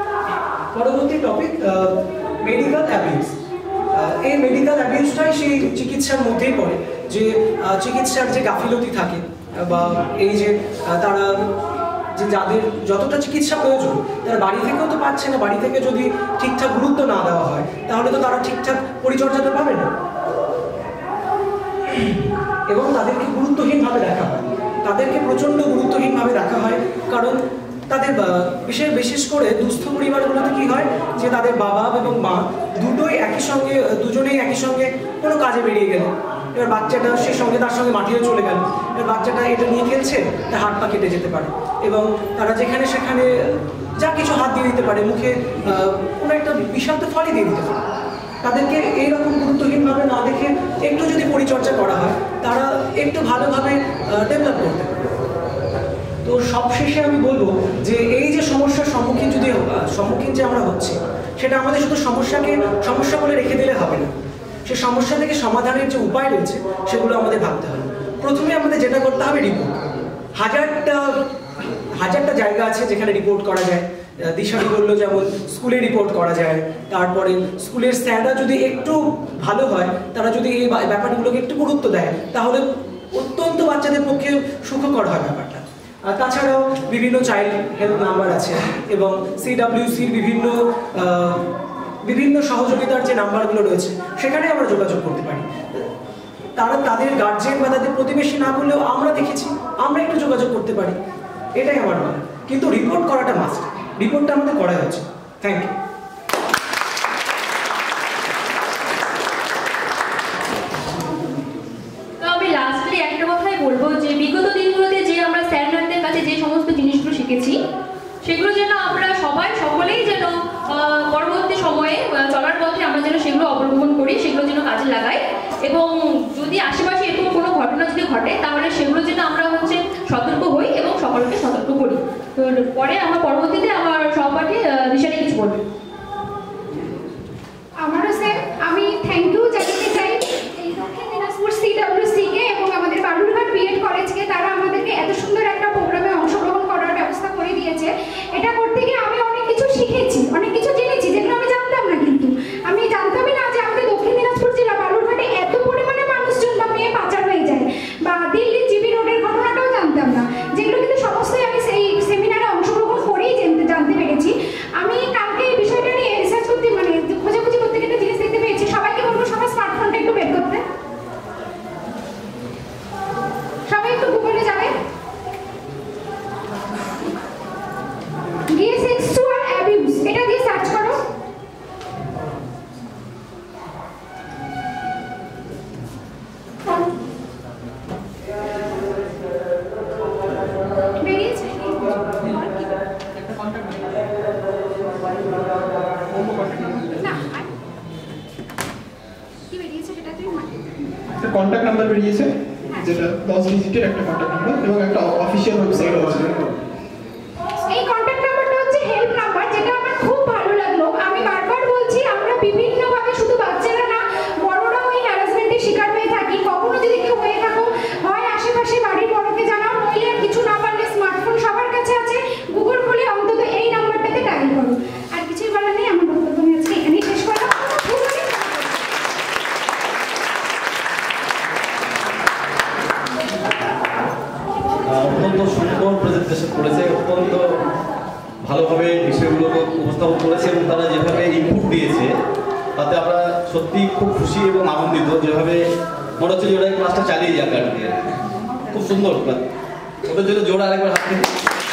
পরবর্তী টপিক মেডিকেল অ্যাবিউজ। এই মেডিকেল অ্যাবিউজটাই সেই চিকিৎসার মধ্যেই পড়ে, যে চিকিৎসার যে গাফিলতি থাকে বা এই যে তারা যে যাদের যতটা চিকিৎসা প্রয়োজন তারা বাড়ি থেকেও তো পাচ্ছে না, বাড়ি থেকে যদি ঠিকঠাক গুরুত্ব না দেওয়া হয় তাহলে তো তারা ঠিকঠাক পরিচর্যাটা পাবে না, এবং তাদেরকে গুরুত্বহীনভাবে দেখা হয়, তাদেরকে প্রচণ্ড গুরুত্বহীনভাবে দেখা হয়। কারণ তাদের বিশেষ করে দুস্থ পরিবারগুলোতে কি হয় যে তাদের বাবা এবং মা দুজনেই একই সঙ্গে কোনো কাজে বেরিয়ে গেল, এবার বাচ্চাটা সে সঙ্গে তার সঙ্গে মাটিও চলে গেল, এবার বাচ্চাটা এটা নিয়ে খেলছে, তার হাত পা কেটে যেতে পারে, এবং তারা যেখানে সেখানে যা কিছু হাত দিয়ে দিতে পারে, মুখে কোনো একটা বিষাক্ত ফলই দিয়ে দিতে পারে। তাদেরকে এইরকম গুরুত্বহীনভাবে না দেখে একটু যদি পরিচর্যা করা হয়, তারা একটু ভালোভাবে ডেভেলপ করতে পারে। তো সবশেষে আমি বলবো যে এই যে সমস্যার সম্মুখীন যে আমরা হচ্ছি, সেটা আমাদের শুধু সমস্যা বলে রেখে দিলে হবে না। সে সমস্যা থেকে সমাধানের যে উপায় রয়েছে সেগুলো আমাদের ভাবতে হবে। প্রথমে আমাদের যেটা করতে হবে, রিপোর্ট। হাজারটা জায়গা আছে যেখানে রিপোর্ট করা যায়। দিশারি বললো যেমন স্কুলে রিপোর্ট করা যায়, তারপরে স্কুলের স্যাররা যদি একটু ভালো হয়, তারা যদি এই ব্যাপারগুলোকে একটু গুরুত্ব দেয়, তাহলে অত্যন্ত বাচ্চাদের পক্ষে সুখকর হয় ব্যাপারটা। তাছাড়াও বিভিন্ন চাইল্ড হেল্প নাম্বার আছে এবং CWCর বিভিন্ন সহযোগিতার যে নাম্বারগুলো রয়েছে সেখানে আমরা যোগাযোগ করতে পারি। তারা তাদের গার্জিয়ান বা তাদের প্রতিবেশী না বললেও আমরা দেখেছি আমরা একটু যোগাযোগ করতে পারি, এটাই আমার মনে। কিন্তু রিপোর্ট করাটা মাস্ট, রিপোর্টটা আমাদের করাই হচ্ছে। Thank you. তো আমি লাস্টলি একটা কথাই বলবো যে বিগত দিনগুলোতে যে আমরা স্যার ম্যামদের কাছে যে সমস্ত জিনিসগুলো শিখেছি, সেগুলো যেন আমরা সকলেই যেন পরবর্তী সময়ে চলার পথে আমরা যেন সেগুলো অবলম্বন করি, সেগুলো যেন কাজে লাগাই, এবং যদি আশেপাশে এরকম কোনো ঘটনা যদি ঘটে তাহলে সেগুলো যেন আমরা সতর্ক হই এবং সকলকে সতর্ক করি। তো পরে আমার পরবর্তীতে আমার সহপাঠী দিশারি কিছু বলবে। আমারও স্যার আমি থ্যাংক ইউ জানাতে চাই এই দক্ষিণ দিনাজপুর CWC কে এবং আমাদের বালুরঘাট বিএড কলেজকে। তারা আমাদেরকে এত সুন্দর একটা প্রোগ্রামে অংশগ্রহণ করার ব্যবস্থা করে দিয়েছে। এটা করতে গিয়ে আমি অনেক কিছু শিখেছি, অনেক কিছু জেনেছি যেগুলো আমি জানতাম না। কিন্তু আমি জানতামই না যে আমাদের দক্ষিণ দিনাজপুর জেলা বালুরঘাটে এত পরিমাণে মানুষজন বা মেয়ে পাচার হয়ে যায়, বা দিল্লি জিবি রোডের ঘটনাটাও জানতাম না, যেগুলো কিন্তু সমস্তই আমি সেই সেমিনারে অংশগ্রহণ করেই জানতে পেরেছি। আমি কালকে এই বিষয়টা নিয়ে রিসার্চ করতে খোঁজাখুঁজি করতে একটা জিনিস দেখতে পেয়েছি। সবাইকে বলবো সবার স্মার্টফোনটা একটু বের করতে, সবাই একটু গুগলে যাবে, গিয়ে সেক্সুয়াল অ্যাবিউজ এটা দিয়ে সার্চ করো। বেরিয়েছে একটা কন্ট্যাক্ট নাম্বার বেরিয়েছে, যেটা 10 ডিজিটের একটা কন্ট্যাক্ট নাম্বার এবং একটা অফিশিয়াল ওয়েবসাইট আছে। এই কন্ট্যাক্ট নাম্বারটা হচ্ছে হেল্প নাম্বার, যেটা আমার খুব ভালো লাগলো। আমি বারবার বলছি আমরা বিভিন্নভাবে শুধু বাচ্চারা না বড়রাও এই হ্যারাসমেন্টের শিকার হয়ে থাকি। কখনো যদি কেউ হয়ে থাকো, হয় আশেপাশে বাড়ির বড়কে জানাও, নইলে আর কিছু না পারলে স্মার্টফোন সবার কাছে আছে, গুগল খুলে অন্তত এই নাম্বারটাতে ডায়াল করো। আর কিছুই বলার নেই, আমার বক্তব্য আমি আজকে এখানেই শেষ করলাম। অত্যন্ত সুন্দর প্রেজেন্টেশন করেছে, অত্যন্ত ভালোভাবে বিষয়গুলোকে উপস্থাপন করেছে এবং তারা যেভাবে ইনপুট দিয়েছে তাতে আমরা সত্যি খুব খুশি এবং আনন্দিত। যেভাবে মনে হচ্ছে যে ওরা ক্লাসটা চালিয়ে যাক আর কি, খুব সুন্দর। ওদের জন্য জোড়া আরেকবার হাত দিন।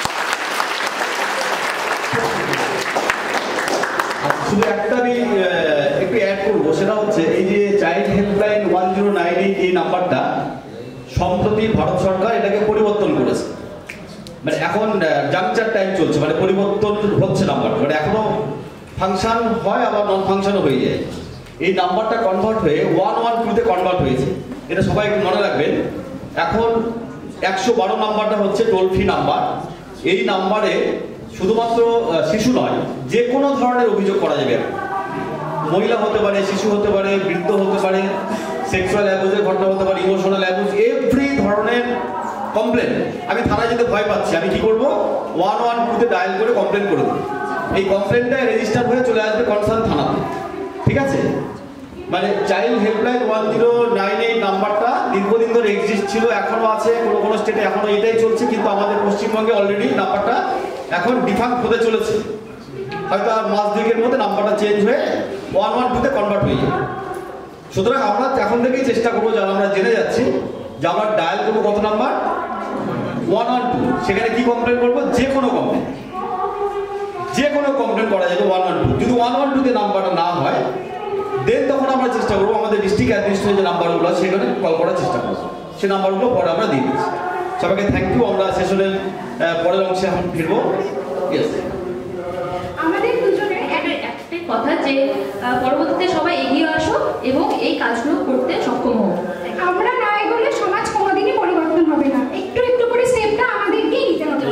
শুধু একটা আমি একটু অ্যাড করবো, সেটা হচ্ছে এই যে চাইল্ড হেল্পলাইন 1098 এই নাম্বারটা সম্প্রতি ভারত সরকার এটাকে পরিবর্তন করেছে। মানে এখন জাংচার টাইম চলছে, মানে পরিবর্তন হচ্ছে নাম্বারটা, মানে এখনো ফাংশন হয় আবার নন ফাংশনও হয়ে যায়। এই নাম্বারটা কনভার্ট হয়ে 112-তে কনভার্ট হয়েছে, এটা সবাই একটু মনে রাখবেন। এখন 112 নাম্বারটা হচ্ছে টোল ফ্রি নাম্বার। এই নাম্বারে শুধুমাত্র শিশু নয়, যে কোনো ধরনের অভিযোগ করা যাবে। মহিলা হতে পারে, শিশু হতে পারে, বৃদ্ধ হতে পারে, সেক্সুয়াল অ্যাবিউজের ঘটনা হতে পারে, ইমোশনাল অ্যাবিউজ, এভরি ধরনের কমপ্লেন। আমি থানায় যেতে ভয় পাচ্ছি, আমি কি করব? 112-তে ডায়াল করে কমপ্লেন করে দেবো। এই কমপ্লেনটা রেজিস্টার হয়ে চলে আসবে কনসার্ন থানাতে, ঠিক আছে? মানে চাইল্ড হেল্পলাইন 1098 নাম্বারটা দীর্ঘদিন ধরে এক্সিস্ট ছিল, এখনো আছে, কোনো কোনো স্টেটে এখনো এটাই চলছে, কিন্তু আমাদের পশ্চিমবঙ্গে অলরেডি নাম্বারটা এখন ডিফাঙ্ক্ট হতে চলেছে। হয়তো আর মাস দুয়েকের মধ্যে নাম্বারটা চেঞ্জ হয়ে 112-তে কনভার্ট হয়ে যাবে। সুতরাং আমরা এখন থেকেই চেষ্টা করবো, যারা আমরা জেনে যাচ্ছি যে আমরা ডায়াল করবো কত নাম্বার? 112। সেখানে কি কমপ্লেন করবো? যে কোনো কমপ্লেন, যে কোনো কমপ্লেন করা যাবে 112। যদি 112-তে নাম্বারটা না হয়, দেন তখন আমরা চেষ্টা করবো আমাদের ডিস্ট্রিক্ট অ্যাডমিনিস্ট্রেশন যে নাম্বারগুলো সেখানে কল করার চেষ্টা করবো। সেই নাম্বারগুলো পরে আমরা দিয়ে দিচ্ছি। সবাইকে থ্যাংক ইউ। আমরা সেশনের পরের অংশে এখন ফিরবো। আমাদের দুজনের একটাই কথা যে পরবর্তীতে সবাই এগিয়ে আসো এবং এই কাজগুলো করতে সক্ষম হও। আমরা না এগোলে সমাজ কোনোদিনই পরিবর্তন হবে না, একটু একটু করে স্টেপটা আমাদেরকেই নিতে হবে।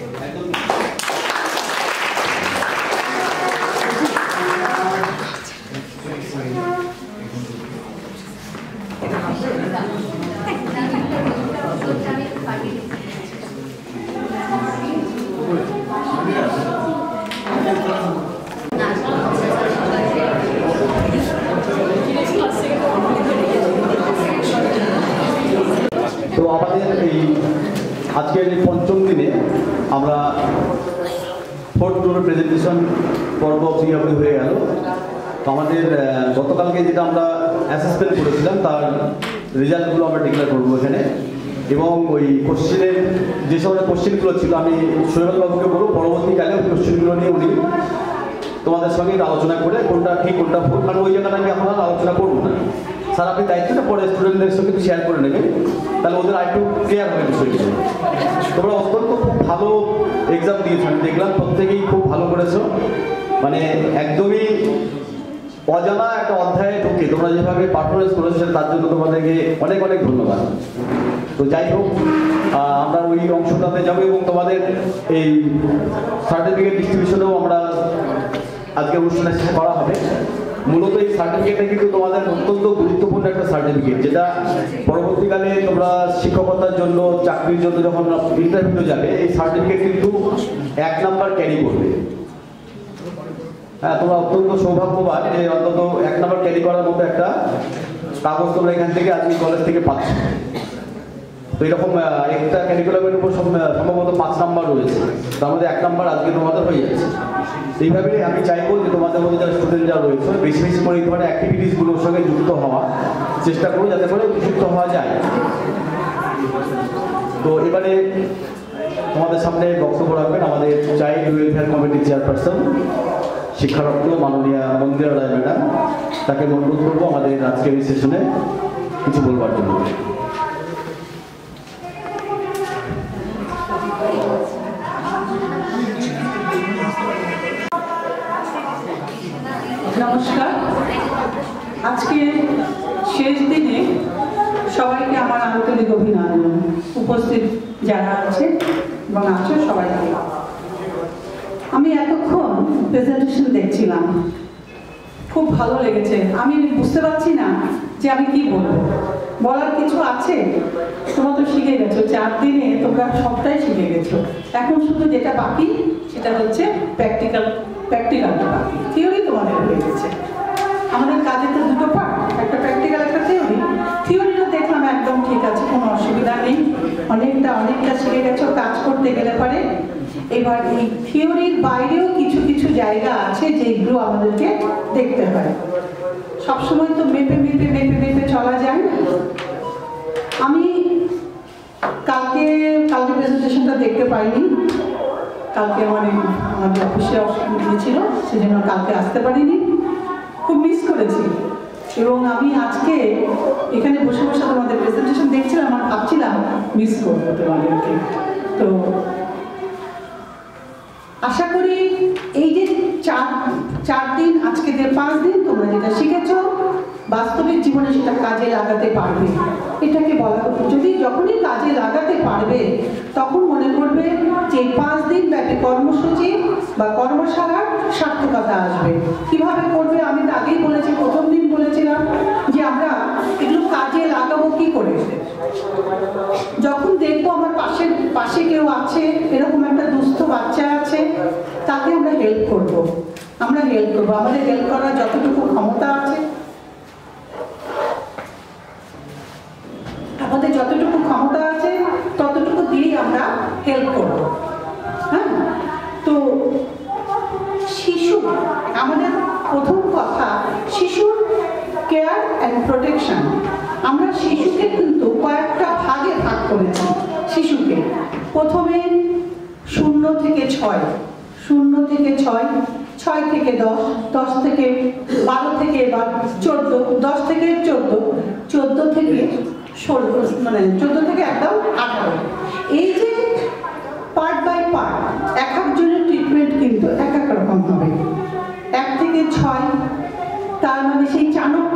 তো আমাদের এই আজকের এই পঞ্চম দিনে আমরা ফোর্থ ফ্লোর প্রেজেন্টেশন পর্ব অবধি হয়ে গেল। তো আমাদের গতকালকে যেটা আমরা অ্যাসেসমেন্ট করেছিলাম তার রেজাল্টগুলো আমরা ডিক্লেয়ার করবো এখানে, এবং ওই কোশ্চেনের যে সময় কোশ্চেনগুলো ছিল আমি সৈয়দ বাবুকে বলবো পরবর্তীকালে ওই কোশ্চেনগুলো নিয়ে উনি তোমাদের সঙ্গে আলোচনা করে কোনটা ঠিক কোনটা ভুল, কারণ ওই জায়গাটা আমি এখন আর আলোচনা করবো না। স্যার আপনি দায়িত্বটা পরে স্টুডেন্টদের সঙ্গে শেয়ার করে নেবেন, তাহলে ওদের আরেকটু ক্লিয়ার হবে বিষয়টি। তোমরা অত্যন্ত খুব ভালো এক্সাম দিয়েছো, আমি দেখলাম প্রত্যেকেই খুব ভালো করেছো, মানে একদমই অজানা একটা অধ্যায়ে ঢুকে তোমরা যেভাবে পারফরমেন্স করেছো তার জন্য তোমাদেরকে অনেক অনেক ধন্যবাদ। তো যাই হোক, আমরা ওই অংশটাতে যাবো এবং তোমাদের এই সার্টিফিকেট ডিস্ট্রিবিউশনেও আমরা আজকে অনুষ্ঠানের শেষে করা হবে। মূলত এই সার্টিফিকেটটা কিন্তু তোমাদের অত্যন্ত গুরুত্বপূর্ণ একটা সার্টিফিকেট, যেটা পরবর্তীকালে তোমরা শিক্ষকতার জন্য চাকরির জন্য যখন ইন্টারভিউ যাবে এই সার্টিফিকেট কিন্তু 1 নাম্বার ক্যারি করবে। হ্যাঁ, তোমরা অত্যন্ত সৌভাগ্যবান যে অন্তত 1 নাম্বার ক্যারি করার মতো একটা কাগজ তোমরা এখান থেকে আজকে কলেজ থেকে পাচ্ছ। তো এরকম একটা ক্যারিকুলামের উপর সম্ভবত 5 নাম্বার রয়েছে, তার মধ্যে 1 নাম্বার আজকে তোমাদের হয়ে যাচ্ছে। এইভাবে আমি চাইবো যে তোমাদের মধ্যে যারা স্টুডেন্টরা রয়েছে বেশি বেশি করে এই ধরনের অ্যাক্টিভিটিসগুলোর সঙ্গে যুক্ত হওয়ার চেষ্টা করবো, যাতে করে যুক্ত হওয়া যায়। তো এবারে তোমাদের সামনে বক্তব্য রাখবেন আমাদের চাইল্ড ওয়েলফেয়ার কমিটির চেয়ারপারসন শিক্ষারত্ন মাননীয়া মন্দিরা রায় ম্যাডাম। তাকে অনুরোধ করবো আমাদের আজকের এই সেশনে কিছু বলবার জন্য। নমস্কার। আজকে শেষ দিনে সবাইকে আমার আন্তরিক অভিনন্দন, উপস্থিত যারা আছে এবং আছে সবাইকে। আমি এতক্ষণ প্রেজেন্টেশন দেখছিলাম, খুব ভালো লেগেছে। আমি বুঝতে পারছি না যে আমি কি বলবো, বলার কিছু আছে। তোমরা তো শিখে গেছো, 4 দিনে তোমরা সবটাই শিখে গেছো। এখন শুধু যেটা বাকি সেটা হচ্ছে প্র্যাকটিক্যালটা বাকি। থিওরি তোমাদের হয়ে গেছে। আমাদের কাজে তো 2টো পার্ট, একটা প্র্যাকটিক্যাল একটা থিওরি। থিওরিটা দেখলাম একদম ঠিক আছে, কোনো অসুবিধা নেই, অনেকটা শিখে গেছো। কাজ করতে গেলে পারে এবার এই থিওরির বাইরেও কিছু কিছু জায়গা আছে যেগুলো আমাদেরকে দেখতে হয়। সবসময় তো মেপে চলা যায় না। আমি কালকে প্রেজেন্টেশনটা দেখতে পাইনি, কালকে আমাদের অফিসে গিয়েছিল, সেজন্য কালকে আসতে পারিনি, খুব মিস করেছি। এবং আমি আজকে এখানে বসে বসে তোমাদের প্রেজেন্টেশন দেখছিলাম আর ভাবছিলাম মিস করবো তোমাদেরকে। তো আশা করি এই যে 4 দিন, আজকে 5 দিন তোমরা যেটা শিখেছো বাস্তবিক জীবনে সেটা কাজে লাগাতে পারবে। এটাকে বলা, যদি যখনই কাজে লাগাতে পারবে তখন মনে করবে যে 5 দিন ব্যাপী কর্মসূচি বা কর্মশালার সার্থকতা আসবে। কিভাবে করবে আমি তো আগেই বলেছি, প্রথম দিন বলেছিলাম যে আমরা এগুলো কাজে লাগাবো কি করে। যখন দেখবো আমার পাশে কেউ আছে, এরকম একটা দুস্থ বাচ্চা আছে, তাকে আমরা হেল্প করবো। আমাদের হেল্প করার যতটুকু ক্ষমতা আছে, ততটুকু দিয়েই আমরা হেল্প করবো। হ্যাঁ, তো শিশু, আমাদের প্রথম কথা শিশুর কেয়ার অ্যান্ড প্রোটেকশন। আমরা শিশুকে কিন্তু কয়েকটা ভাগে ভাগ করেছি। শিশুকে প্রথমে 0 থেকে 6, 0 থেকে 6, 6 থেকে 10, 10 থেকে 12 থেকে এবার 14, 10 থেকে 14, 14 থেকে 16, মানে 14 থেকে একদম 18। এই যে পার্ট বাই পার্ট এক একজনের ট্রিটমেন্ট কিন্তু এক এক রকম হবে। 1 থেকে 6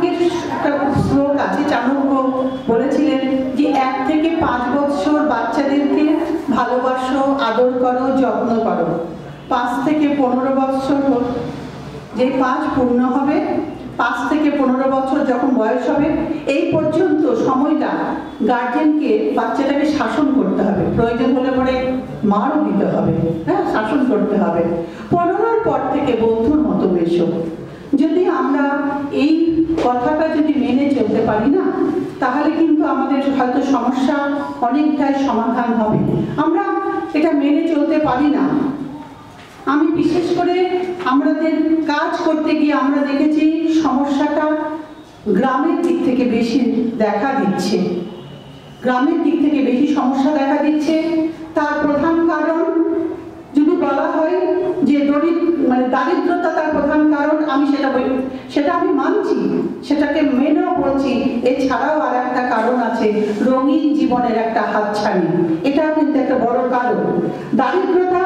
চাণক্যের একটা শ্লোক আছে, চাণক্য বলেছিলেন যে 1 থেকে 5 বছর বাচ্চাদেরকে ভালোবাসো, আদর করো, যত্ন করো। 5 থেকে 15 বছর যে 5 পূর্ণ হবে, 5 থেকে 15 বছর যখন বয়স হবে, এই পর্যন্ত সময়টা গার্জেনকে বাচ্চাটাকে শাসন করতে হবে, প্রয়োজন হলে পরে মারও দিতে হবে, হ্যাঁ, শাসন করতে হবে। 15-র পর থেকে বন্ধুর মতো মেশো। যদি আমরা এই কথাটা যদি মেনে চলতে পারি না, তাহলে কিন্তু আমাদের হয়তো সমস্যা অনেকটাই সমাধান হবে। আমরা এটা মেনে চলতে পারি না। আমি বিশেষ করে আমাদের কাজ করতে গিয়ে আমরা দেখেছি সমস্যাটা গ্রামের দিক থেকে বেশি দেখা দিচ্ছে, গ্রামের দিক থেকে বেশি সমস্যা দেখা দিচ্ছে। তার প্রধান কারণ যদি বলা হয় যে দারিদ্রতা তার প্রধান কারণ, আমি সেটা আমি মানছি, সেটাকে মেনেও বলছি। এছাড়াও আর একটা কারণ আছে, রঙিন জীবনের একটা হাতছানি, এটা কিন্তু একটা বড় কারণ। দারিদ্রতা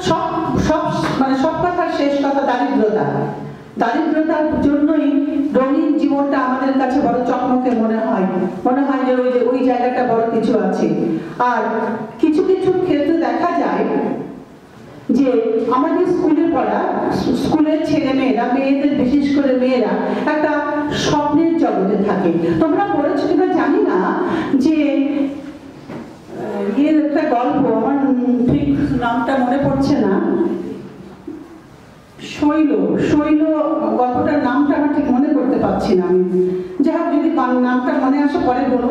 সব কথার শেষ কথা দারিদ্রতা। দারিদ্রতার জন্যই রঙিন জীবনটা আমাদের কাছে বড় চকমকে মনে হয় যে ওই জায়গাটা বড় কিছু আছে। আর কিছু কিছু ক্ষেত্রে দেখা যায় যে আমাদের স্কুলের ছেলে মেয়েরা, মেয়েদের বিশেষ করে মেয়েরা একটা স্বপ্নের জগতে থাকে। তোমরা পড়েছো কিনা জানি না, যে এর একটা গল্প, আমার ঠিক নামটা মনে পড়ছে না, শৈল গল্পটার নামটা আমার ঠিক মনে করতে পারছি না আমি, যাই হোক যদি নামটা মনে আসে পরে বলবো।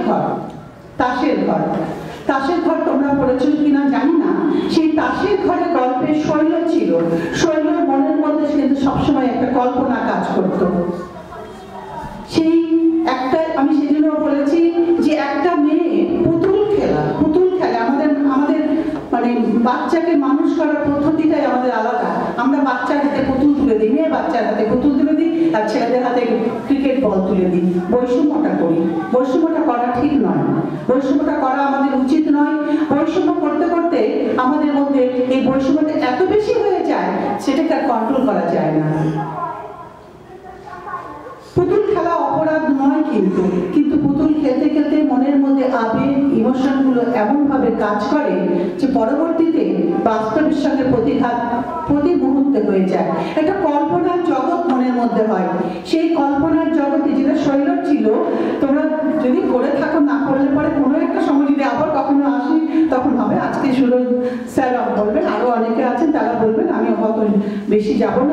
তাসের ঘর তোমরা পড়েছো কিনা জানি না। সেই তাসের ঘরে গল্পে শৈল ছিল। শৈলের মনের মধ্যে কিন্তু সবসময় একটা কল্পনা কাজ করতো। সেই একটা, আমি সেজন্য বলেছি যে একটা মেয়ে পুতুল খেলা আমাদের বাচ্চাকে মানুষ করার পদ্ধতিটাই আমাদের আলাদা। আমরা বাচ্চার হাতে পুতুল তুলে দিই, মেয়ে বাচ্চার হাতে পুতুল তুলে দিই, আর ছেলেদের হাতে ক্রিকেট বল তুলে দিই। বৈষম্যটা করি, বৈষম্যটা করা ঠিক নয়, বৈষম্যটা করা আমাদের উচিত নয়। বৈষম্য করতে করতে আমাদের মধ্যে এই বৈষম্যটা এত বেশি হয়ে যায়, সেটাকে আর কন্ট্রোল করা যায় না। পুতুল খেলা অপরাধ নয়, কিন্তু পুতুল খেলতে খেলতে মনের মধ্যে আবেগ, ইমোশন গুলো এমন ভাবে কাজ করে যে পরবর্তীতে বাস্তবের সঙ্গে প্রতিঘাত প্রতি মুহূর্তে হয়ে যায়। একটা কল্পনার জগৎ মনের মধ্যে হয়। সেই কল্পনার জগতে যেটা শৈল ছিল, তোমরা যদি করে থাকো, না করলে পরে কোনো একটা সময় যদি আবার কখনো আসি তখন হবে। আজকে শুরু স্যার বলবেন, আরো অনেকে আছেন তারা বলবেন, আমি অত বেশি যাব না।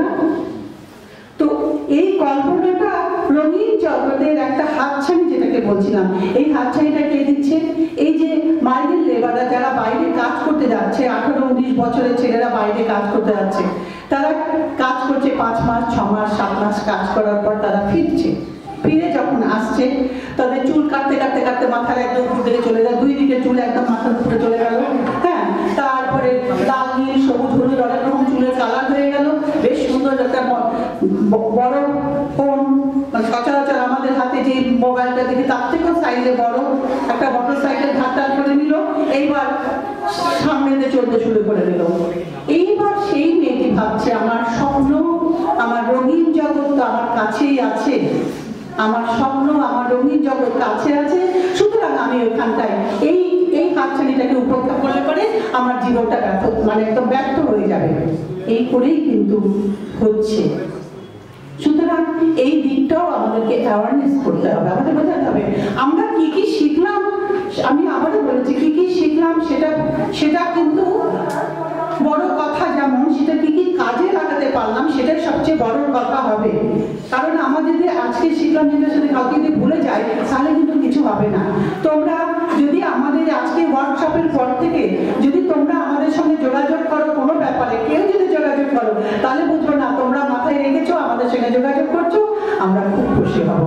তো এই কল্পনাটা রঙিন জগতের একটা হাতছানি, যেটাকে বলছিলাম, এই হাতছানিটা কে দিচ্ছে? এই যে মাইগ্রেন্ট লেবাররা যারা বাইরে কাজ করতে যাচ্ছে, 18-19 বছরের ছেলেরা বাইরে কাজ করতে যাচ্ছে, তারা কাজ করছে 5 মাস, 6 মাস, 7 মাস কাজ করার পর তারা ফিরে যখন আসছে, তাদের চুল কাটতে কাটতে কাটতে মাথার একদম উপর দিকে চলে যায়, 2 দিকে চুল একদম মাথার উপরে চলে গেল, হ্যাঁ, তারপরে লাল, নীল, সবুজ, হলুদ অনেক রকম চুলের কালার হয়ে গেল, বেশ সুন্দর একটা বড় ফোন, সচরাচর আমাদের হাতে যে মোবাইলটা দেখি তার থেকেও সাইজে বড় একটা মোটরসাইকেল ধাক্কা করে নিল, এইবার সামনে চলতে শুরু করে দিল। এইবার সেই মেয়েটি ভাবছে, আমার স্বপ্ন, আমার রঙিন জগৎ তো আমার কাছেই আছে, আমার স্বপ্ন, আমার রঙিন জগৎ কাছে আছে, সুতরাং আমি ওখানটায় এই হাতছানিটাকে উপেক্ষা করলে পরে আমার জীবনটা একদম ব্যর্থ হয়ে যাবে। এই করেই কিন্তু হচ্ছে। সুতরাং এই দিকটাও আমাদেরকে অ্যাওয়ারনেস করতে হবে, আমাদের বোঝাতে হবে আমরা কি শিখলাম। আমি আবারও বলেছি, কি শিখলাম সেটা কিন্তু বড় কথা, যেমন সেটা কি কাজে লাগাতে পারলাম সেটাই সবচেয়ে বড় কথা হবে। কারণ আমাদের যে আজকে শিখলাম যেটা সেটা কাউকে যদি ভুলে যায় তাহলে কিন্তু কিছু হবে না। তোমরা যদি আমাদের আজকে ওয়ার্কশপের পর থেকে যদি তোমরা আমাদের সঙ্গে যোগাযোগ করো কোনো ব্যাপারে, কেউ যদি যোগাযোগ করো, তাহলে বুঝবো না তোমরা মাথায় রেখেছো, আমাদের সঙ্গে যোগাযোগ করছো, আমরা খুব খুশি হব।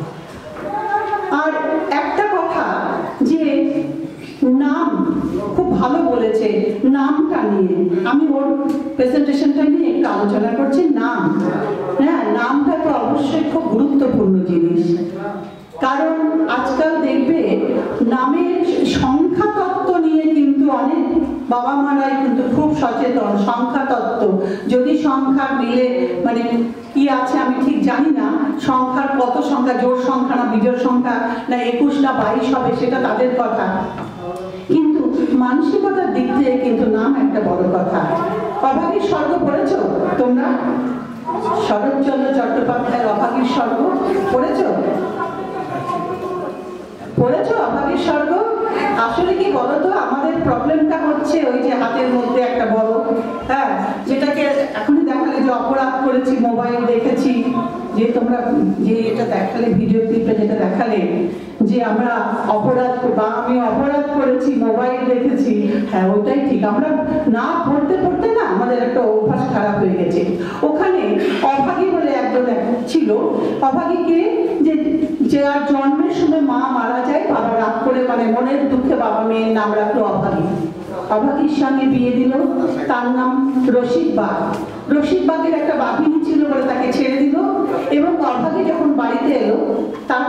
আর একটা কথা, যে নাম খুব ভালো বলেছে, নামটা নিয়ে আমি ওর প্রেজেন্টেশনটা নিয়ে একটু আলোচনা করছি। হ্যাঁ, নামটা তো অবশ্যই খুব গুরুত্বপূর্ণ জিনিস, কারণ আজকাল দেখবে নামের সংখ্যা তত্ত্ব নিয়ে কিন্তু অনেক, বা বাবা মারাই কিন্তু খুব সচেতন সংখ্যা তত্ত্ব। যদি সংখ্যা মিলে মানে কি আছে আমি ঠিক জানি না, সংখ্যার কত সংখ্যা, জোড় সংখ্যা না বিজোড় সংখ্যা না 21 না 22 হবে সেটা তাদের কথা, কিন্তু মানসিকতার দিক থেকে কিন্তু নাম একটা বড় কথা। অভাগীর স্বর্গ পড়েছো তোমরা? শরৎচন্দ্র চট্টোপাধ্যায়ের অভাগীর স্বর্গ পড়েছো? পড়েছো অভাগীর স্বর্গ? আসলে কি বলতো, আমাদের প্রবলেমটা হচ্ছে ওই যে হাতের মধ্যে একটা বড়, হ্যাঁ, যেটাকে এখনই দেখালে যে অপরাধ করেছি, মোবাইল দেখেছি, যে তোমরা যে এটা দেখালে ভিডিও ক্লিপটা যেটা দেখালে যে আমরা অপরাধ বা আমি অপরাধ করেছি, মোবাইল দেখেছি, হ্যাঁ ওইটাই ঠিক। আমরা না পড়তে পড়তে না আমাদের একটা অভ্যাস খারাপ হয়ে গেছে। ওখানে অভাগী বলে একজন ছিল, অভাগীকে যে আর জন্মের সময় মা মারা যায়, বাবা রাগ করে মানে মনের দুঃখে বাবা মেয়ের নাম রাখলো অভাগী। অভাগীর সঙ্গে বিয়ে দিল, তার নাম রশিদ বাগ। রশিদ বাগের একটা বাঘিনী ছিল বলে তাকে ছেড়ে দিল, এবং অভাগী যখন বাড়িতে এলো তার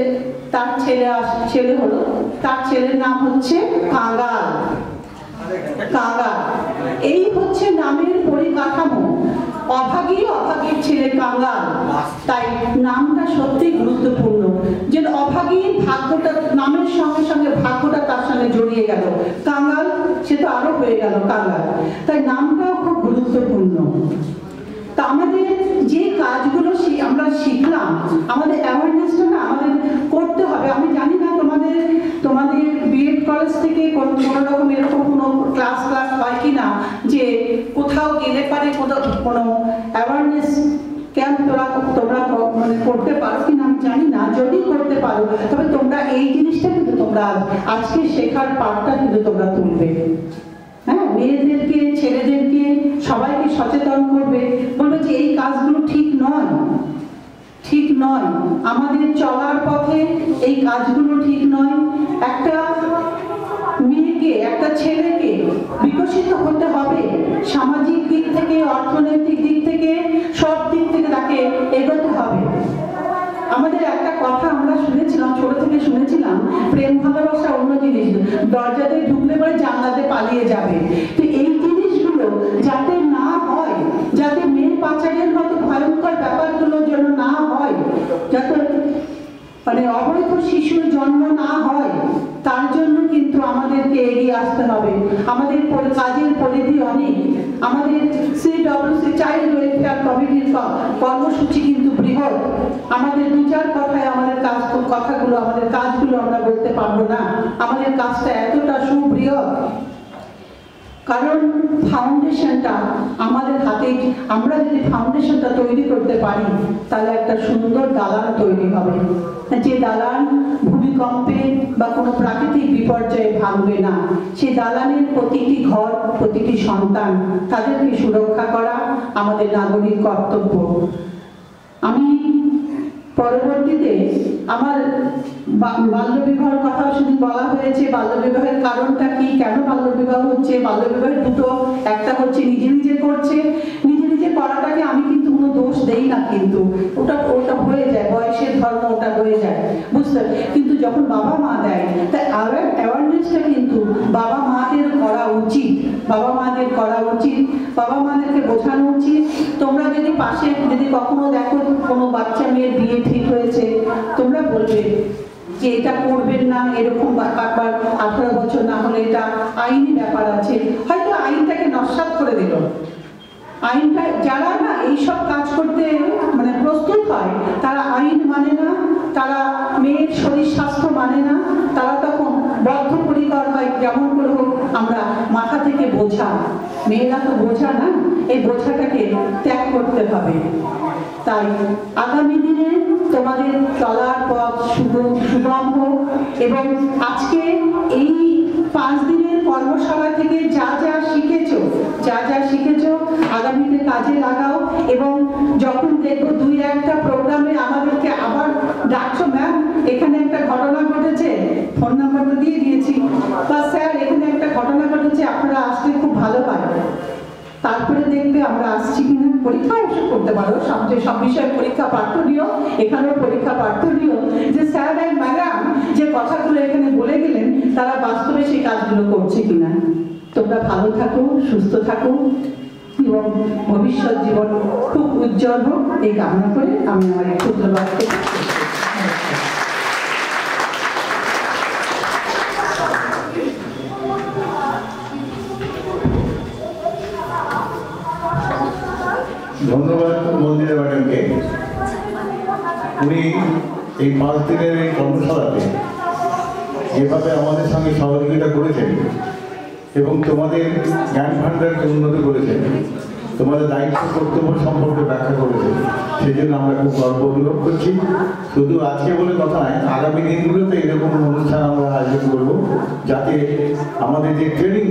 ছেলে হলো, তার ছেলের নাম হচ্ছে কাঙ্গাল। কাঙ্গাল, এই হচ্ছে নামের পরিকাঠামো। অভাগীর ছেলে কাঙ্গাল, তাই নামটা সত্যি গুরুত্বপূর্ণ। যে অভাগীর ভাগ্যটা নামের সঙ্গে সঙ্গে ভাগ্যটা তার সঙ্গে জড়িয়ে গেল, কাঙ্গাল সে তো আরো হয়ে গেল কাঙ্গাল, তাই নামটাও খুব গুরুত্বপূর্ণ। তা আমাদের যে কাজগুলো আমরা শিখলাম, আমাদের অ্যাওয়ারনেসটা না আমাদের করতে হবে। আমি জানি না তোমাদের বিএড কলেজ থেকে কোনো রকম এরকম কোনো ক্লাস হয় কিনা, যে কোথাও গেলে পারে কোনো অ্যাওয়ারনেস ক্যাম্প তোমরা মানে করতে পারো কিনা আমি জানি না। যদি করতে পারো তবে তোমরা এই জিনিসটা কিন্তু তোমরা আজকে শেখার পাঠটা কিন্তু তোমরা তুলবে। হ্যাঁ, মেয়েদেরকে ছেলেদেরকে সবাইকে সচেতন করবে, বলবে যে এই কাজগুলো ঠিক নয়, ঠিক নয়, আমাদের চলার পথে এই কাজগুলো ঠিক নয়। একটা মেয়েকে একটা ছেলেকে বিকশিত হতে হবে, সামাজিক দিক থেকে অর্থনৈতিক দিক থেকে সব দিক থেকে তাকে এগোতে হবে। আমাদের একটা কথা আমরা শুনেছিলাম, ছোট থেকে শুনেছিলাম, প্রেম ভালোবাসা অন্য জিনিস, দরজাতে ঢুকলে পরে জানলাতে পালিয়ে যাবে। তো এই জিনিসগুলো যাতে না হয়, যাতে মেয়ে পাচারের মতো ভয়ঙ্কর ব্যাপারগুলো যেন না হয়, যাতে মানে অবৈধ শিশুর জন্ম না হয়, তার জন্য কিন্তু আমাদেরকে এগিয়ে আসতে হবে। আমাদের কাজের পরিধি অনেক, আমাদের CWC চাইল্ড ওয়েলফেয়ার কমিটির কর্মসূচি কিন্তু বৃহৎ। আমাদের দু চার কথায় আমাদের কথাগুলো আমাদের কাজগুলো আমরা বলতে পারবো না, আমাদের কাজটা এতটা সুবৃহৎ। কারণ ফাউন্ডেশনটা আমাদের হাতে, আমরা যদি ফাউন্ডেশনটা তৈরি করতে পারি তাহলে একটা সুন্দর দালান তৈরি হবে, যে দালান ভূমিকম্পে বা কোনো প্রাকৃতিক বিপর্যয়ে ভাঙবে না। সেই দালানের প্রতিটি ঘর, প্রতিটি সন্তান, তাদেরকে সুরক্ষা করা আমাদের নাগরিক কর্তব্য। আমি পরবর্তীতে আমার বাল্যবিবাহের কথা শুধু বলা হয়েছে, বাল্যবিবাহের কারণটা কি, কেন বাল্যবিবাহ হচ্ছে। বাল্যবিবাহের দুটো, একটা হচ্ছে নিজে নিজে করছে, নিজে নিজে করাটাকে আমি কিন্তু কোনো দোষ দেই না, কিন্তু ওটা হয়ে যায়, বয়সের ধর্ম ওটা হয়ে যায়, বুঝতে। কিন্তু যখন বাবা মা দেয়, তাই অ্যাওয়ারনেসটা কিন্তু বাবা মাদের করা উচিত, বাবা মাদের করা উচিত, বাবা মাদেরকে বোঝানো উচিত। তোমরা যদি পাশে যদি কখনো দেখো কোনো বাচ্চা মেয়ের বিয়ে ঠিক হয়েছে, তোমরা বলবে যে এটা করবেন না, এরকম একবার 18 বছর না হলে এটা আইনি ব্যাপার আছে। হয়তো আইনটাকে নস্যাৎ করে দিল, আইনটা যারা না এইসব কাজ করতে মানে প্রস্তুত হয় তারা আইন মানে না, তারা মেয়ের শরীর স্বাস্থ্য মানে না, তারা তখন বদ্ধপরিকর হয়, যেমন করে হোক আমরা মাথা থেকে বোঝা, মেয়েরা তো বোঝা না, এই বোঝাটাকে ত্যাগ করতে হবে। তাই আগামী দিনে তোমাদের চলার পথ সুগম হোক, এবং আজকে এই 5 দিনের কর্মশালা থেকে যা যা শিখেছো আগামীতে কাজে লাগাও। এবং যখন দেখবো 2-1টা প্রোগ্রামে আমাদেরকে আবার ডাকছো, ম্যাম এখানে একটা ঘটনা ঘটেছে, ফোন নাম্বারটা দিয়ে দিয়েছি, বা স্যার এখানে একটা ঘটনা ঘটেছে, আপনারা আসলে খুব ভালো হয়। তারপরে দেখবে আমরা আসছি কিনা। পরীক্ষা অবশ্য করতে পারো, সব বিষয়ে পরীক্ষা পাঠ্য দিও, এখানেও পরীক্ষা পাঠ্য দিও, যে স্যার আর ম্যাডাম যে কথাগুলো এখানে বলে গেলেন তারা বাস্তবে সেই কাজগুলো করছে কিনা। তো তোমরা ভালো থাকো, সুস্থ থাকো এবং ভবিষ্যৎ জীবন খুব উজ্জ্বল হোক এই কামনা করে আমি আমার এই ক্ষুদ্র বাক্যে ধন্যবাদ মন্দিরা ম্যাডামকে। উনি এই 5 দিনের এই কর্মশালাতে যেভাবে আমাদের সঙ্গে সহযোগিতা করেছেন এবং তোমাদের জ্ঞান ভাণ্ডারকে উন্নত করেছেন, তোমাদের দায়িত্ব কর্তব্য সম্পর্কে ব্যাখ্যা করেছেন, সেজন্য আমরা খুব গর্ব অনুভব করছি। শুধু আজকে বলে কথা নয়, আগামী দিনগুলোতে এরকম অনুষ্ঠান আমরা আয়োজন করব, যাতে আমাদের যে ট্রেনিং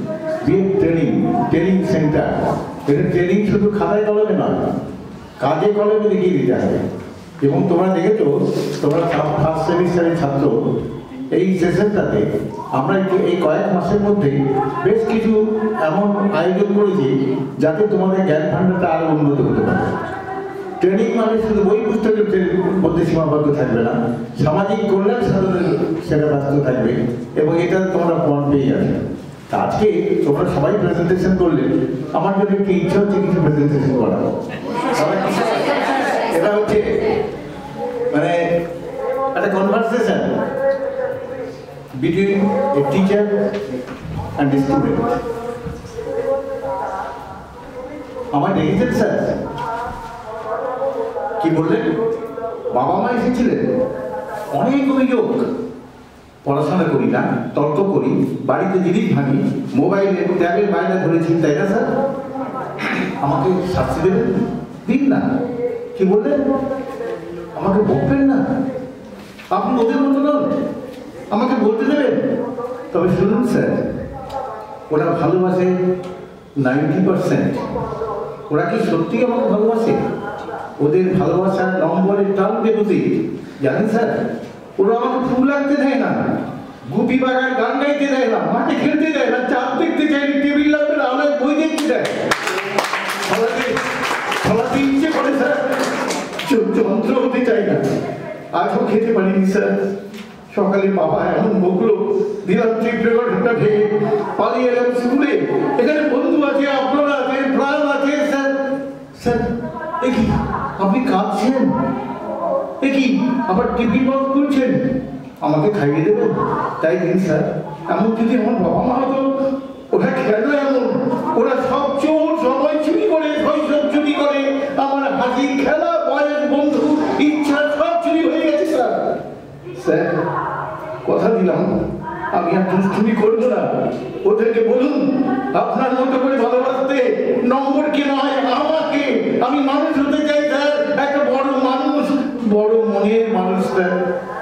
সেন্টার, এটা ট্রেনিং শুধু খাতায় কলমে নয়, কাজে কলমে দেখিয়ে দিতে হবে। এবং তোমরা দেখেছো, তোমরা ফার্স্ট সেমিস্টারের ছাত্র, এই সেশনটাতে আমরা একটু এই কয়েক মাসের মধ্যে বেশ কিছু এমন আয়োজন করেছি যাতে তোমাদের জ্ঞান ভাণ্ডারটা আরো উন্নত হতে পারে। ট্রেনিং মানে শুধু বই পুস্তকের মধ্যে সীমাবদ্ধ থাকবে না, সামাজিক কল্যাণ সাধনের সেটা ব্যস্ত থাকবে এবং এটা তোমরা প্রমাণ পেয়ে যাবে। তা আজকে তোমরা সবাই প্রেজেন্টেশন করলে আমার যদি একটু ইচ্ছা হচ্ছে কিছু প্রেজেন্টেশন করা। এটা হচ্ছে মানে একটা conversation between a teacher and a student. আমার দেখেছেন স্যার কি বললেন? বাবা মা এসেছিলেন, অনেক অভিযোগ, পড়াশোনা করি না, তর্ক করি, বাড়িতে জিনিস ভাঙি, মোবাইলে ট্যাবের বাইরে ধরেছি, তাই না স্যার? আমাকে শাস্তি দেবেন? দিন না। কি বললেন? আমাকে বকবেন না, আপনি ওদের মতো নন, আমাকে বলতে দেবেন। তবে শুনুন স্যার, ওরা ভালোবাসে 90%। ওরা কি সত্যি আমাকে ভালোবাসে? ওদের ভালোবাসার নম্বরের টান বেরোতে জানেন স্যার, ওরা আমাকে ফুল আঁকতে দেয় না, গুপি বাগান গান গাইতে দেয় না, মাঠে খেলতে দেয় না, চাপ দেখতে চাই, টেবিল ল্যাম্পের আলোয় বই দেখতে দেয়। ফলাতে ইচ্ছে করে স্যার, যন্ত্র হতে চাই না। আজও খেতে পারিনি স্যার। সকালে বাবা এমন বকলো, দিলাম টিপটা ভেঙে পালিয়ে এলাম স্কুলে। এখানে বন্ধু আছে, আপনারা আছে, প্রাণ আছে স্যার। স্যার এ কি আপনি কাঁদছেন? এ কি আবার টিফিন বক্স খুলছেন? আমাকে খাইয়ে দেবেন? তাই দিন স্যার। এমন যদি আমার বাবা মা হতো, ওরা কেন এমন? ওরা সব চোর, সময় চুরি করে, শৈশব চুরি করে, আমার হাসি, খেলা, বয়স, বন্ধু, ইচ্ছা সব চুরি হয়ে গেছে স্যার। স্যার কথা দিলাম আমি আর দুষ্টুমি করবো না। ওদেরকে বলুন আপনার মতো করে ভালোবাসতে, নম্বরকে নয় আমাকে। আমি মানুষ হতে চাই স্যার, একটা বড় মানুষ, বড় মনের মানুষ স্যার।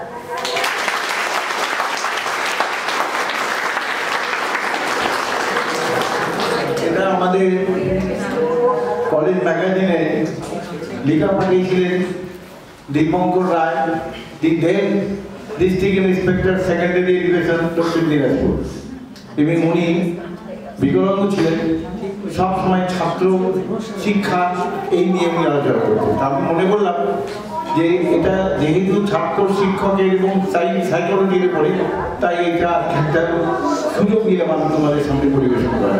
এটা আমাদের কলেজ ম্যাগাজিনে লেখা পাঠিয়েছিলেন Dipankar Roy, the then district inspector secondary education Dakshin Dinajpur. এবং উনি বিকলাঙ্গ ছিলেন, সবসময় ছাত্র শিক্ষা এই নিয়ে উনি আলোচনা করতেন। আমি মনে করলাম যে এটা যেহেতু ছাত্র শিক্ষক এবং সাইকোলজির পড়ে, তাই এটা একটা সুযোগ দিলাম আমি তোমাদের সামনে পরিবেশন করার।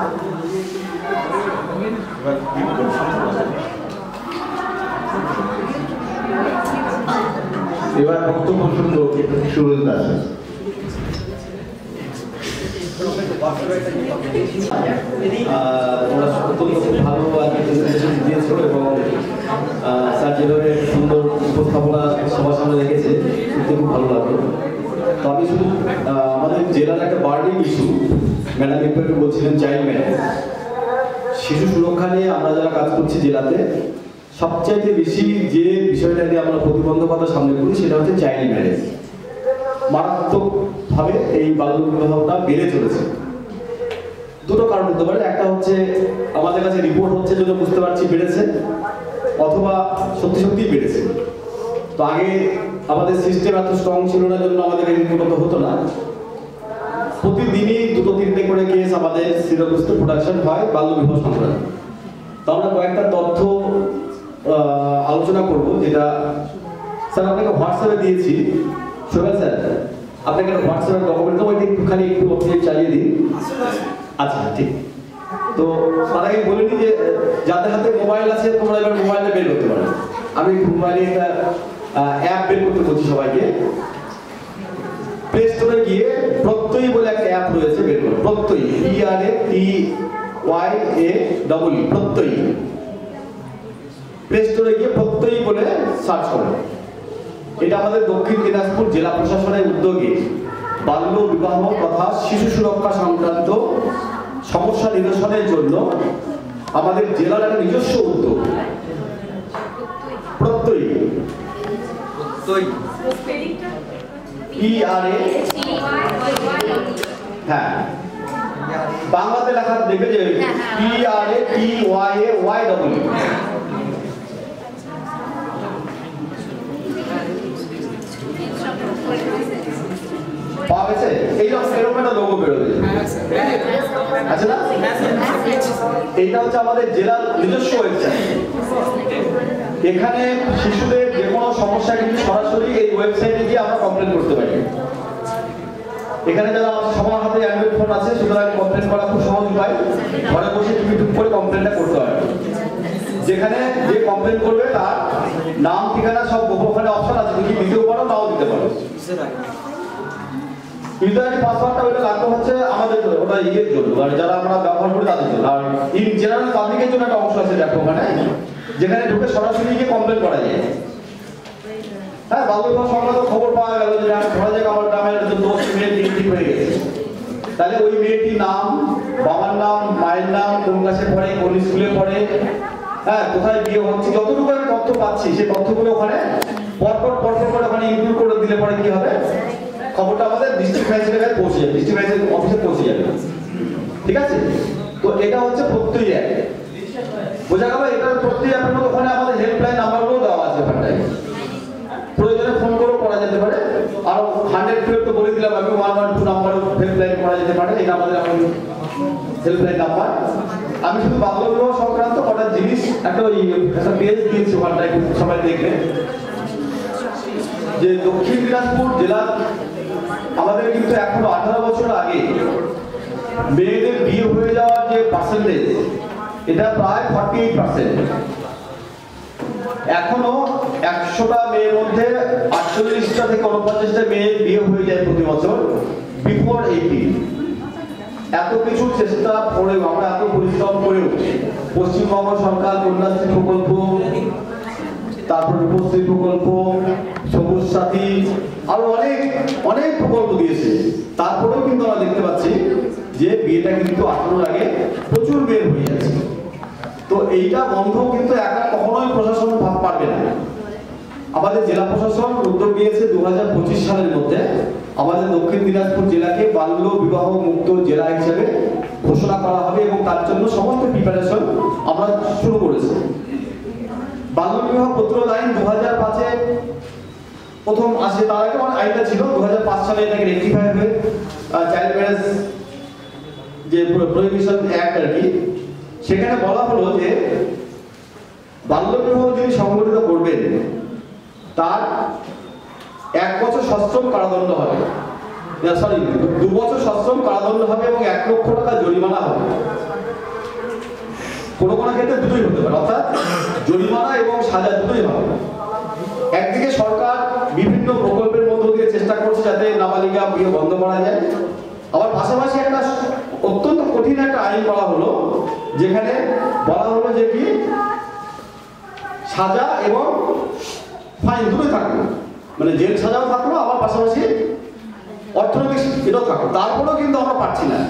এবার বক্তব্য শুনল সুরজ দাস। তোমরা অত্যন্ত খুব ভালো প্রেজেন্টেশন দিয়েছো এবং স্যার যেভাবে সুন্দর উপস্থাপনা সবার সামনে রেখেছে, সত্যি খুব ভালো লাগলো। তো আমি শুধু আমাদের জেলার একটা বার্নিং ইস্যু, ম্যাডাম একটু বলছিলেন চাইল্ড ম্যারেজ, শিশু সুরক্ষা নিয়ে আমরা যারা কাজ করছি জেলাতে, সবচাইতে বেশি যে বিষয়টা নিয়ে আমরা প্রতিবন্ধকতা সামনে করি সেটা হচ্ছে চাইল্ড ম্যারেজ। মারাত্মকভাবে এই বাল্য বিবাহটা বেড়ে চলেছে। দুটো কারণ হতে পারে, একটা হচ্ছে আমাদের কাছে রিপোর্ট হচ্ছে যেটা বুঝতে পারছি বেড়েছে, অথবা সত্যি সত্যিই বেড়েছে। তো আগে আমাদের সিস্টেম এত স্ট্রং ছিল না, জন্য আমাদের রিপোর্ট হতো না। প্রতিদিনই 2-3টে করে কেস আমাদের সিরাকুস্তে প্রোডাকশন হয় বাল্য বিবাহ সংক্রান্ত। তো আমরা কয়েকটা তথ্য আলোচনা করব, যেটা স্যার আপনাকে হোয়াটসঅ্যাপে দিয়েছি। সোহেল স্যার আপনাকে হোয়াটসঅ্যাপে ডকুমেন্ট তো একটুখানি একটু চালিয়ে দিন। আচ্ছা ঠিক। তো তার আগে বলে নি যে যাদের হাতে মোবাইল আছে তোমরা এবার মোবাইলটা বের করতে পারো। আমি মোবাইলে একটা অ্যাপ বের করতে বলছি সবাইকে। প্লে স্টোরে গিয়ে প্রত্যয়ী বলে একটা অ্যাপ রয়েছে, বের করো। প্রত্যয়ী, PRATYAEE, প্রত্যয়ী। প্লে স্টোরে গিয়ে প্রত্যয়ী বলে সার্চ করো। এটা আমাদের দক্ষিণ দিনাজপুর জেলা প্রশাসনের উদ্যোগে বাল্য বিবাহ তথা শিশু সুরক্ষা সংক্রান্ত সমস্যা নিরসনের জন্য আমাদের জেলার একটা নিজস্ব উদ্যোগ। প্রত্যয়ী, হ্যাঁ বাংলাতে লেখা দেখবে যে PRATYAEE। পাওয়া গেছে? এরকম একটা লোগো বেরোবে, আচ্ছা না? এইটা হচ্ছে আমাদের জেলার নিজস্ব ওয়েবসাইট। এখানে শিশুদের যে কোনো সমস্যা কিন্তু সরাসরি এই ওয়েবসাইটে গিয়ে আমরা কমপ্লেন করতে পারি। এখানে যারা সবার হাতে অ্যান্ড্রয়েড ফোন আছে সুতরাং কমপ্লেন করা খুব সহজ উপায়। ঘরে বসে তুমি টুক করে কমপ্লেনটা করতে পারবে। যেখানে যে কমপ্লেন করবে তার নাম ঠিকানা সব ওখানে অপশন আছে, তুমি দিতেও পারো নাও দিতে পারো। ইউজার আইডি পাসওয়ার্ডটা ওটা লাগবে হচ্ছে আমাদের ওটা ইয়ের জন্য, মানে যারা আমরা ব্যবহার করি তাদের জন্য। আর ইন জেনারেল পাবলিকের জন্য একটা অংশ আছে দেখো ওখানে, যেখানে ঢুকে সরাসরি গিয়ে কমপ্লেন করা যায়। হ্যাঁ, বাল্য বিবাহ সংক্রান্ত খবর পাওয়া গেল যে ধরা যাক আমার গ্রামের দোষ মেয়ের ঠিক হয়ে গেছে, তাহলে ওই মেয়েটির নাম, বাবার নাম, মায়ের নাম, কোন ক্লাসে পড়ে, কোন স্কুলে পড়ে, হ্যাঁ কোথায় বিয়ে হচ্ছে, যতটুকু আমি তথ্য পাচ্ছি সেই তথ্যগুলো ওখানে পরপর করে ওখানে ইনক্লুড করে দিলে পরে কি হবে, খবরটা আমাদের ডিস্ট্রিক্ট ম্যাজিস্ট্রেটের কাছে পৌঁছে যাবে, ডিস্ট্রিক্ট ম্যাজিস্ট্রেট অফিসে পৌঁছে যাবে। ঠিক আছে? তো এটা হচ্ছে প্রত্যয়ী অ্যাপ। বোঝা গেল? এটা প্রত্যয়ী অ্যাপের মধ্যে ওখানে আমাদের হেল্পলাইন নাম্বারগুলো দেওয়া আছে ওখানটায়, প্রয়োজনে ফোন করেও করা যেতে পারে। আর 100 তো বলে দিলাম আমি, 112 নাম্বারও হেল্পলাইন করা যেতে পারে। এটা আমাদের এখন হেল্পলাইন নাম্বার। আমি শুধু বাল্য বিবাহ সংক্রান্ত কটা জিনিস একটা পেজ দিয়েছি ওখানটায়, সবাই দেখবে যে দক্ষিণ দিনাজপুর জেলার আমাদের কিন্তু এখনো 18 বছর আগে মেয়েদের বিয়ে হয়ে যাওয়ার যে পার্সেন্টেজ, এটা প্রায় 48%। এখনো 100টা মেয়ের মধ্যে 48টা থেকে 49টা মেয়ের বিয়ে হয়ে যায় প্রতি বছর বিফোর 18। এত কিছু চেষ্টা করেও, আমরা এত পরিশ্রম করেও পশ্চিমবঙ্গ সরকার কন্যাশ্রী প্রকল্প, তারপর রূপশ্রী প্রকল্প, সবুজ সাথী, আরো অনেক প্রকল্প দিয়েছে। তারপরেও কিন্তু আমরা দেখতে পাচ্ছি যে বিয়েটা কিন্তু 18 আগে প্রচুর বের হয়ে যাচ্ছে। তো এইটা বন্ধ কিন্তু একা কখনোই প্রশাসন পারবে না। আমাদের জেলা প্রশাসন উদ্যোগ নিয়েছে 2025 সালের মধ্যে আমাদের দক্ষিণ দিনাজপুর জেলাকে বাল্য বিবাহ মুক্ত জেলা হিসেবে ঘোষণা করা হবে, এবং তার জন্য সমস্ত প্রিপারেশন আমরা শুরু করেছি। বাল্য বিবাহ প্রতিরোধ আইন 2005-এ প্রথম আসে, তার আগে অনেক আইনটা ছিল। 2005 সালে এটাকে রেক্টিফাই হয়ে চাইল্ড ম্যারেজ যে প্রহিবিশন অ্যাক্ট আর কি, সেখানে বলা হলো যে বাল্য বিবাহ যিনি সংগঠিত করবেন তার 1 বছর সশ্রম কারাদণ্ড হবে, 2 বছর সশ্রম কারাদণ্ড হবে এবং 1 লক্ষ টাকা জরিমানা হবে। কোনো ক্ষেত্রে দুটোই হতে পারে, অর্থাৎ জরিমানা এবং সাজা দুটোই হবে। একদিকে সরকার বিভিন্ন প্রকল্পের মধ্য দিয়ে চেষ্টা করছে যাতে নাবালিকা বিয়ে বন্ধ করা যায়, আবার পাশাপাশি একটা অত্যন্ত কঠিন একটা আইন করা হলো, যেখানে বলা হলো যে কি সাজা এবং ফাইন দুটোই থাকলো, মানে জেল সাজাও থাকলো, আবার পাশাপাশি অর্থনৈতিক এটাও থাকলো। তারপরেও কিন্তু আমরা পাচ্ছি না।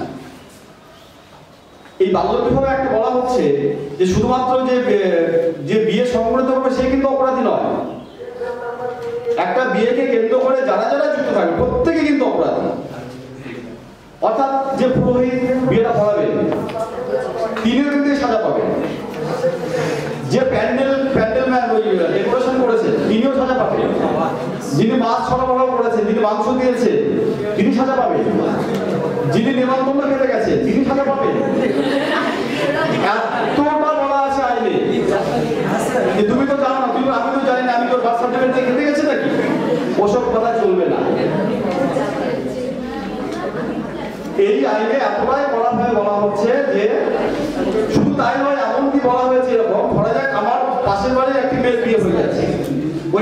এই বাল্য বিবাহে একটা বলা হচ্ছে যে শুধুমাত্র যে বিয়ে সংগঠিত করবে সে কিন্তু অপরাধী নয়, একটা বিয়েকে কেন্দ্র করে যারা যুক্ত থাকবে প্রত্যেকে কিন্তু অপরাধী। অর্থাৎ যে পুরোহিত বিয়েটা পড়াবে তিনিও কিন্তু সাজা পাবেন, যে প্যান্ডেল ম্যান ওই ডেকোরেশন করেছে তিনিও সাজা পাবেন, যিনি মাছ সরবরাহ করেছে, যিনি মাংস দিয়েছে তিনি সাজা পাবেন, যিনি নিমন্ত্রণ খেতে গেছে তিনি সাজা পাবেন। এতটা বলা আছে আইনে, তুমি তো জানো না, আমি তো জানি না, আমি তোর বার্থ সার্টিফিকেট দিয়ে খেতে গেছি নাকি, ওসব কথা চলবে না। এই আইনে এতটাই বলা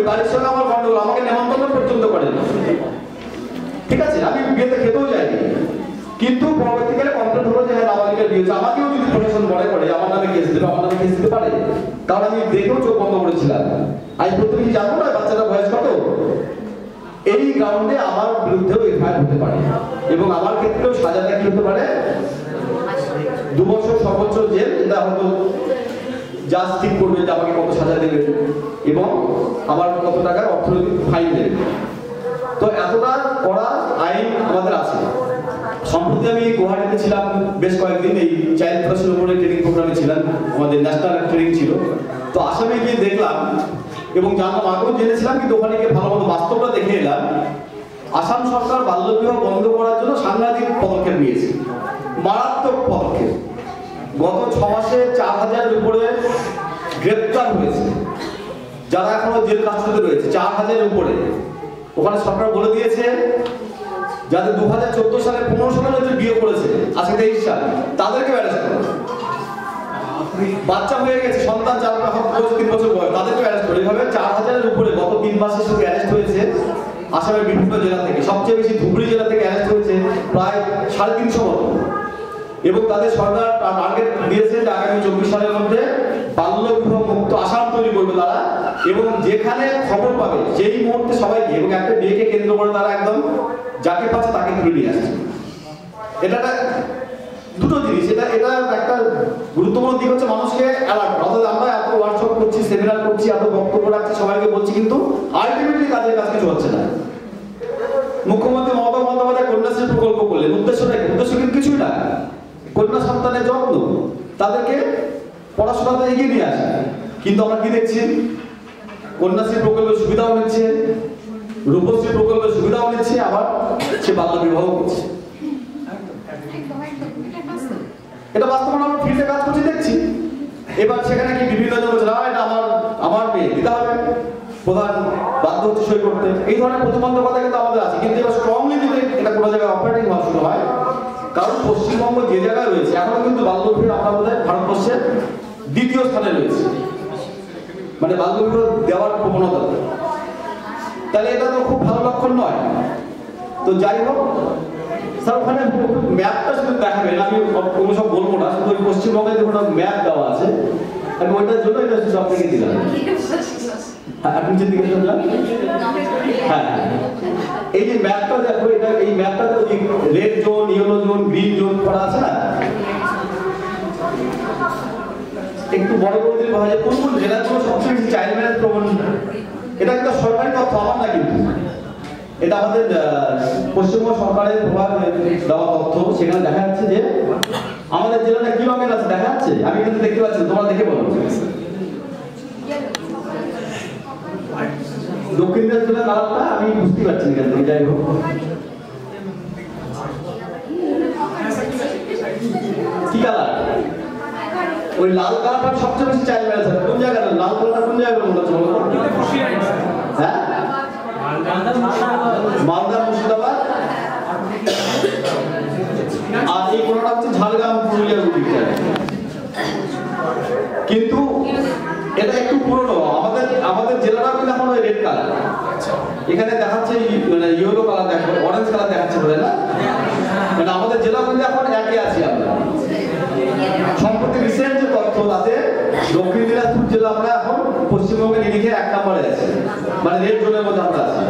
বাড়ির সঙ্গে আমার গন্ডগোল, আমাকে নেমন্তন্ন পর্যন্ত করেন। ঠিক আছে, আমি বিয়েতে খেতেও যাইনি, কিন্তু পরবর্তীকালে কমপ্লেন হলো যে হ্যাঁ নাবালিকের বিয়ে হচ্ছে। আমাকেও যদি প্রশাসন মনে করে আমার নামে কেস দেবে, আমার নামে কেস দিতে পারে, কারণ আমি দেখেও চোখ বন্ধ করেছিলাম। আমি প্রথমে কি জানবো না বাচ্চাটা বয়স কত? এই গ্রাউন্ডে আমার বিরুদ্ধেও এফআইআর হতে পারে এবং আমার ক্ষেত্রেও সাজাটা কি হতে পারে, 2 বছর সর্বোচ্চ জেল। এটা হয়তো জাজ ঠিক করবে যে আমাকে কত সাজা দেবে এবং আমার কত টাকার অর্থনৈতিক ফাইন দেবে। তো এতটা কড়া আইন আমাদের আছে। সম্প্রতি আমি গুয়াহাটিতে ছিলাম বেশ কয়েকদিন, এই চাইল্ড প্রসেসের উপরে ট্রেনিং প্রোগ্রামে ছিলাম, আমাদের ন্যাশনাল ট্রেনিং ছিল। তো আসামে গিয়ে দেখলাম এবং জানলাম, আগেও জেনেছিলাম, কিন্তু ওখানে গিয়ে ভালো মতো বাস্তবটা দেখে এলাম। আসাম সরকার বাল্যবিবাহ বন্ধ করার জন্য সাংঘাতিক পদক্ষেপ নিয়েছে, মারাত্মক পদক্ষেপ। গত 6 মাসে 4000-এর উপরে গ্রেপ্তার হয়েছে, যারা এখনো জেল কাস্টডিতে রয়েছে 4000-এর উপরে। ওখানে সরকার বলে দিয়েছে যাদের 2014 সালে 15 সালে যাদের বিয়ে করেছে, আজকে 23 সাল, তাদেরকে অ্যারেস্ট করো। বাচ্চা হয়ে গেছে, সন্তান 3 বছর বয়স, তাদেরকে অ্যারেস্ট করো। এইভাবে 4000-এর উপরে গত 3 মাসে শুধু অ্যারেস্ট হয়েছে আসামের বিভিন্ন জেলা থেকে। সবচেয়ে বেশি ধুবড়ী জেলা থেকে অ্যারেস্ট হয়েছে প্রায় 350 মতো। এবং তাদের সরকার টার্গেট দিয়েছে যে আগামী 24 সালের মধ্যে বাল্যবিবাহ মুক্ত আসাম তৈরি করবে তারা। এবং যেখানে খবর পাবে যেই মুহূর্তে সবাইকে, এবং একটা বিয়েকে কেন্দ্র করে তারা একদম যাকে পাচ্ছে তাকে তুলে নিয়ে আসছে। এটা দুটো জিনিস, এটা একটা গুরুত্বপূর্ণ দিক হচ্ছে মানুষকে অ্যালার্ট করা। অর্থাৎ আমরা এত ওয়ার্কশপ করছি, সেমিনার করছি, এত বক্তব্য রাখছি, সবাইকে বলছি, কিন্তু আলটিমেটলি কাজের কাজ কিছু হচ্ছে না। মুখ্যমন্ত্রী মমতা বন্দ্যোপাধ্যায় কন্যাশ্রী প্রকল্প করলেন, উদ্দেশ্য কিন্তু কিছুই না, কন্যা সন্তানের যত্ন, তাদেরকে পড়াশোনাতে এগিয়ে নিয়ে আসে। কিন্তু আমরা কি দেখছি, কন্যাশ্রী প্রকল্পের সুবিধাও নিচ্ছে, রূপশ্রী প্রকল্পের সুবিধাও নিচ্ছে, আবার সে বাল্য বিবাহ করছে। এটা বাস্তবে আমরা ফিল্ডে কাজ করছি দেখছি। এবার সেখানে কি বিভিন্ন জন বলছে, এটা আমার মেয়ে, দিতে হবে, প্রধান বাধ্য হচ্ছে সই করতে। এই ধরনের প্রতিবন্ধকতা কিন্তু আমাদের আছে। কিন্তু এবার স্ট্রংলি যদি এটা কোনো জায়গায় অপারেটিং হওয়া শুরু হয়, কারণ পশ্চিমবঙ্গ যে জায়গায় রয়েছে এখনো কিন্তু বাল্যবিবাহ আমরা বোধহয় ভারতবর্ষের 2য় স্থানে রয়েছে, মানে বাল্যবিবাহ দেওয়ার প্রবণতা। তাহলে এটা তো খুব ভালো লক্ষণ নয়। তো যাই হোক স্যার, ওখানে ম্যাপটা শুধু দেখাবেন, আমি কোনো সব বলবো না, শুধু ওই পশ্চিমবঙ্গে দেখুন ম্যাপ দেওয়া আছে, আমি ওইটার জন্য এটা শুধু আপনাকে দিলাম। আপনি যে দিকে শুনলাম, হ্যাঁ, এই যে ম্যাপটা দেখো, এটা এই ম্যাপটাতে ওই red zone, yellow zone, green zone করা আছে না, একটু বড় করে দিলে ভালো হয় কোন কোন জেলাগুলো সবচেয়ে বেশি চাইল্ড ম্যারেজ প্রবণ। এটা একটা সরকারি তথ্য, আমার না, কিন্তু এটা আমাদের পশ্চিমবঙ্গ সরকারের প্রভাব দেওয়া তথ্য। সেখানে দেখা যাচ্ছে যে আমাদের জেলাটা কি রঙের আছে দেখা যাচ্ছে, আমি কিন্তু দেখতে পাচ্ছি, তোমরা দেখে বলো। দক্ষিণ দিনাজপুর জেলার কালারটা আমি বুঝতে পারছি না কেন, যাই হোক। কি কালার? ওই লাল কালারটা সবচেয়ে বেশি চাইল্ড ম্যারেজ হয়। কোন জায়গায় লাল কালারটা, কোন জায়গায় মনে হচ্ছে? হ্যাঁ, মালদা, মুর্শিদাবাদ, আর এই কোনটা হচ্ছে ঝাড়গ্রাম, পুরুলিয়ার দিকটা। কিন্তু এটা একটু পুরনো। আমাদের জেলাটা কিন্তু এখন রেড কালার, এখানে দেখাচ্ছে মানে ইয়েলো কালার, দেখো অরেঞ্জ কালার দেখাচ্ছে বলে না, মানে আমাদের জেলা কিন্তু এখন একে আছি আমরা। সম্প্রতি রিসেন্ট যে তথ্য, তাতে দক্ষিণ দিনাজপুর জেলা আমরা এখন পশ্চিমবঙ্গের নিরিখে 1 নম্বরে আছে, মানে রেড জোনের মধ্যে আমরা আছি।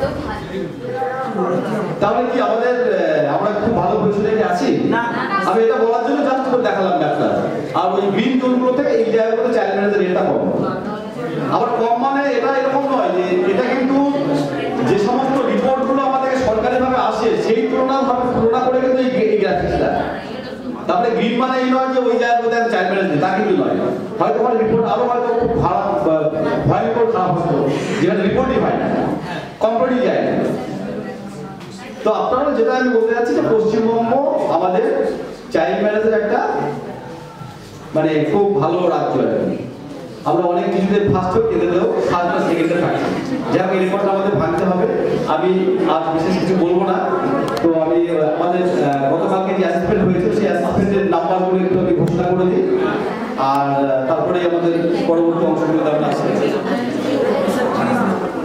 তাহলে কি আমরা খুব ভালো পজিশনে আছি? আমি এটা বলার জন্য জাস্ট করে দেখালাম ম্যাপটা। আর ওই গ্রিন জোনগুলো থেকে এই জায়গাগুলোতে চাইল্ড ম্যারেজের রেটটা কম। আবার কম মানে এটা এরকম নয় যে এটা কিন্তু যে সমস্ত রিপোর্টগুলো আমাদের সরকারিভাবে আসে সেই তুলনা করে কিন্তু এই গ্রাফিক্সটা। তাহলে গ্রিন মানে এই নয় যে ওই জায়গাগুলোতে চাইল্ড ম্যারেজ নেই, তা কিন্তু নয়। হয়তো আমার রিপোর্ট আরো হয়তো খুব ভয়ঙ্কর খারাপ হতো, যেখানে রিপোর্টই হয় না, কমপ্লিটই যায় না। তো আপনারা যেটা আমি বলতে যাচ্ছি যে পশ্চিমবঙ্গ আমাদের চাইল্ড ম্যারেজের একটা মানে খুব ভালো রাজ্য। আমরা অনেক কিছুতে ফার্স্ট হোক, এদেরও ফার্স্ট বা সেকেন্ডে থাকি। যাই হোক, এই রেকর্ডটা আমাদের ভাঙতে হবে। আমি আর বিশেষ কিছু বলবো না। তো আমি আমাদের গতকালকে যে অ্যাসেসমেন্ট হয়েছে সেই অ্যাসেসমেন্টের নাম্বারগুলো একটু আমি ঘোষণা করে দিই, আর তারপরে আমাদের পরবর্তী অংশগুলো আমরা আসছি।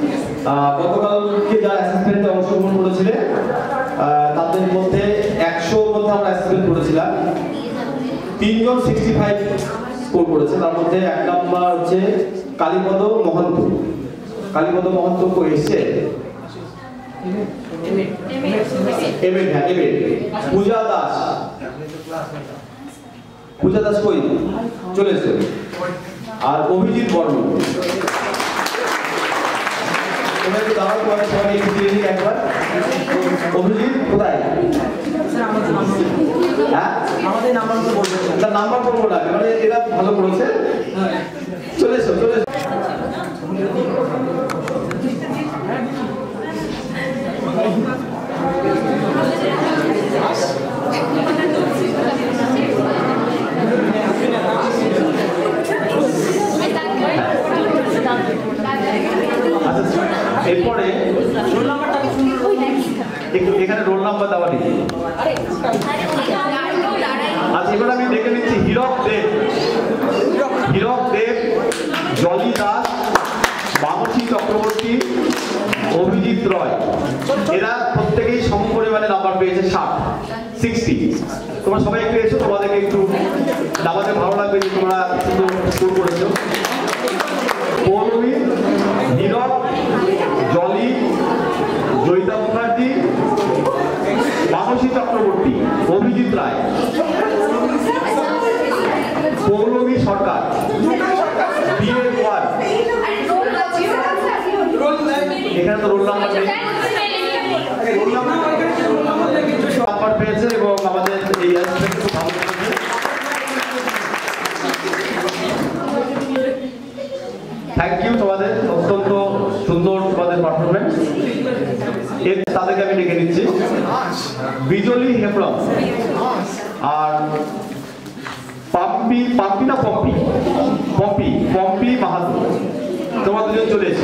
গতকালকে যারা অ্যাসেসমেন্টে অংশগ্রহণ করেছিলেন তাদের মধ্যে 100 মধ্যে আমরা অ্যাসেসমেন্ট করেছিলাম, 3 জন 65 স্কোর করেছে। তার মধ্যে 1 নাম্বার হচ্ছে কালীপদ মহন্ত। কালীপদ মহন্ত কই এসেছে? পূজা দাস। পূজা দাস কই চলে এসেছে। আর অভিজিৎ বর্মন। তোমরা একটু দাঁড়াও, তোমার সবাই একটু দিয়ে দিন একবার। অভিজিৎ কোথায়? হ্যাঁ আমাদের নাম্বার তো বলবেন, তার নাম্বার বলবো না, মানে এরা ভালো করেছে। চলে এসো, চলে এসো। এরপরে এখানে রোল নাম্বার দেওয়া নেই। আচ্ছা, এবার আমি দেখে নিচ্ছি হীরক দেব, জলি দাস, মানসী চক্রবর্তী, অভিজিৎ রয়। এরা প্রত্যেকেই সম পরিমাণে নাম্বার পেয়েছে 60। তোমরা সবাই একটু এসো, তোমাদেরকে একটু নামাতে ভালো লাগবে যে তোমরা সুন্দর স্কোর করেছো। পৌলমী, হীরক, জলি, জয়িতা মুখার্জি, মানসী চক্রবর্তী, অভিজিৎ রায়, পৌলমী সরকার, এখানে তো রোল নাম্বার নেই, নাম্বার পেয়েছে এবং আমাদের এই খুব ভালো করেছে। থ্যাংক ইউ তোমাদের, অত্যন্ত সুন্দর তোমাদের পারফরমেন্স। তাদেরকে আমি ডেকে নিচ্ছি। বিজলি হেমব্রম আর পম্পি মাহাতো, তোমরা দুজন চলে এসে।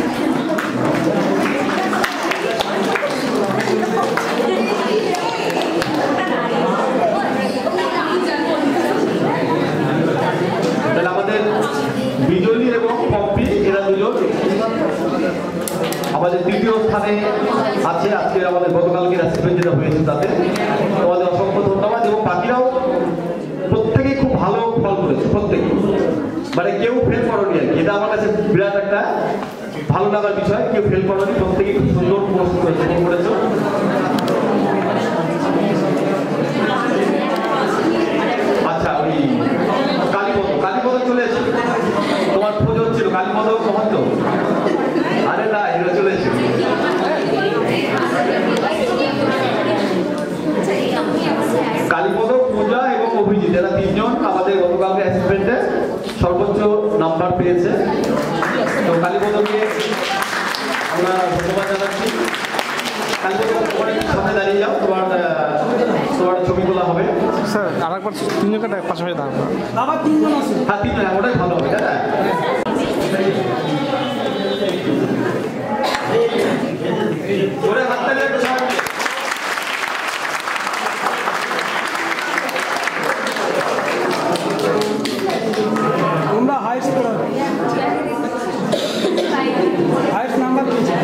তাহলে আমাদের বিজলি এবং পম্পি এরা দুজন আমাদের তৃতীয় স্থানে আছে। আজকে আমাদের গতকালকে অ্যাসেসমেন্ট যেটা হয়েছে তাতে তোমাদের অসংখ্য ধন্যবাদ। এবং বাকিরাও প্রত্যেকেই খুব ভালো ফল করেছে, প্রত্যেকে, মানে কেউ ফেল করনি আর কি। এটা আমার কাছে বিরাট একটা ভালো লাগার বিষয়, কেউ ফেল করনি, প্রত্যেকে খুব সুন্দর করেছে। আচ্ছা, ওই কালীপদ চলে এসে, তোমার খোঁজ হচ্ছিল কালীপদ মহন্ত। আরে না, এরা চলে এসে। কালীপদ, পূজা এবং অভিজিৎ, এরা 3 জন আমাদের গতকালকে অ্যাসেসমেন্টে সর্বোচ্চ নাম্বার পেয়েছে। তো কালীপদকে আমরা ধন্যবাদ জানাচ্ছি। কালীপদ সামনে দাঁড়িয়ে যাও, তোমার ছবি তোলা হবে। স্যার আরেকবার 3 জনকে পাশাপাশি দাঁড়াবো। আবার 3 জন আছে। হ্যাঁ, 3 জন, ওটাই ভালো হবে, তাই না? ওরে হাতটা দিয়ে তোমরা হাইস্ট করো, হাইস্ট নাম্বার দিয়েছে।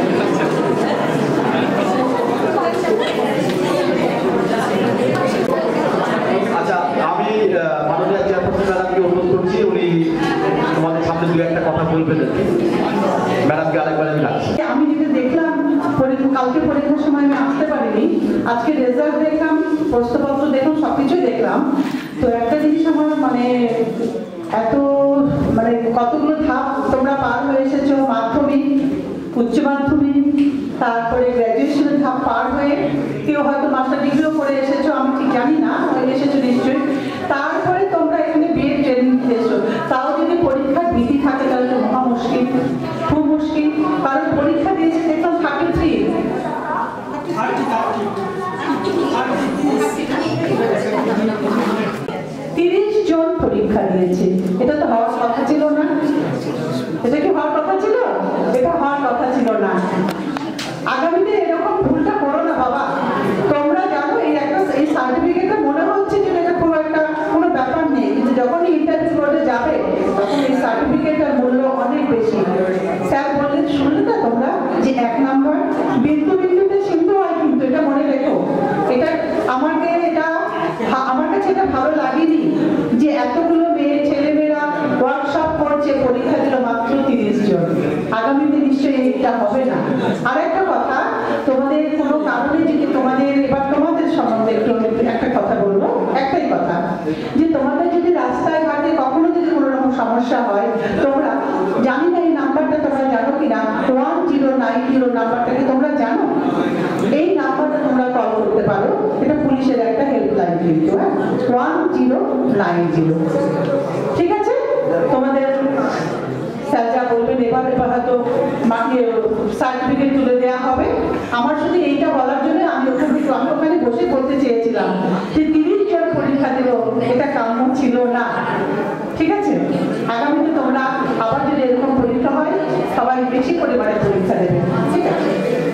আচ্ছা, আমি মাননীয় চেয়ারপারসন ম্যাডামকে অনুরোধ করছি, উনি তোমাদের সামনে 2-1টা কথা বলবেন। ম্যাডামকে আরেকবার আমি ডাকছি। আমি যেটা দেখলাম, কালকে পরীক্ষার সময় আমি আসতে পারিনি, আজকে রেজাল্ট দেখলাম, প্রশ্নপত্র দেখলাম, সবকিছুই দেখলাম। তো একটা জিনিস আমার এত কতগুলো ধাপ তোমরা পার হয়ে এসেছো, মাধ্যমিক, উচ্চ মাধ্যমিক, তারপরে গ্র্যাজুয়েশনের ধাপ পার হয়ে, কেউ হয়তো মাস্টার ডিগ্রিও করে এসেছো, আমি ঠিক জানি না, হয়ে এসেছো নিশ্চয়ই। তারপরে তোমরা এখানে বিএড ট্রেনিং দিয়েছো, তাও যদি পরীক্ষার ভীতি থাকে তাহলে তো মহা মুশকিল, খুব মুশকিল। কারণ পরীক্ষা দিয়েছে দেখলাম 33, 30 জন পরীক্ষা দিয়েছে। এটা তো হওয়ার কথা ছিল না, এটা কি হওয়ার কথা ছিল? এটা হওয়ার কথা ছিল না। আগামীতে এরকম ভুলটা করো না বাবা। তোমরা জানো এই সার্টিফিকেটটা মনে হচ্ছে যে এটা খুব একটা কোনো ব্যাপার নেই, কিন্তু যখন ইন্টারভিউ বোর্ডে যাবে তখন এই সার্টিফিকেটের মূল্য অনেক বেশি। স্যার বললেন, শুনলে না তোমরা, যে এটা ভালো লাগেনি যে এতগুলো ছেলেমেয়েরা ওয়ার্কশপ করছে, পরীক্ষা দিল মাত্র 30 জন? আগামীতে নিশ্চয়ই এটা হবে না। আর একটা কথা, তোমাদের কোনো কারণে যদি এবার তোমাদের সম্বন্ধে একটু একটা কথা বলবো, একটাই কথা, যে তোমাদের যদি রাস্তায় ঘাটে কখনো যদি কোনো রকম সমস্যা হয়, তোমরা জানি না এই নাম্বারটা তোমরা জানো কিনা, 1090 নাম্বারটাকে তোমরা জানো? এই নাম্বারটা তোমরা কল করতে পারো, এটা পুলিশের একটা হেল্পলাইন কিন্তু, 1090। ঠিক আছে? তোমাদের স্যার যা বলবেন এভাবে হয়তো মাকে সার্টিফিকেট তুলে দেওয়া হবে। আমার শুধু এইটা বলার জন্য আমি ওখানে বসে করতে চেয়েছিলাম যে 30 জন পরীক্ষা দিল, এটা কাম্য ছিল না। ঠিক আছে? আগামীতে তোমরা আবার যদি এরকম পরীক্ষা হয়, সবাই বেশি পরিমাণে পরীক্ষা দেবে। ঠিক আছে?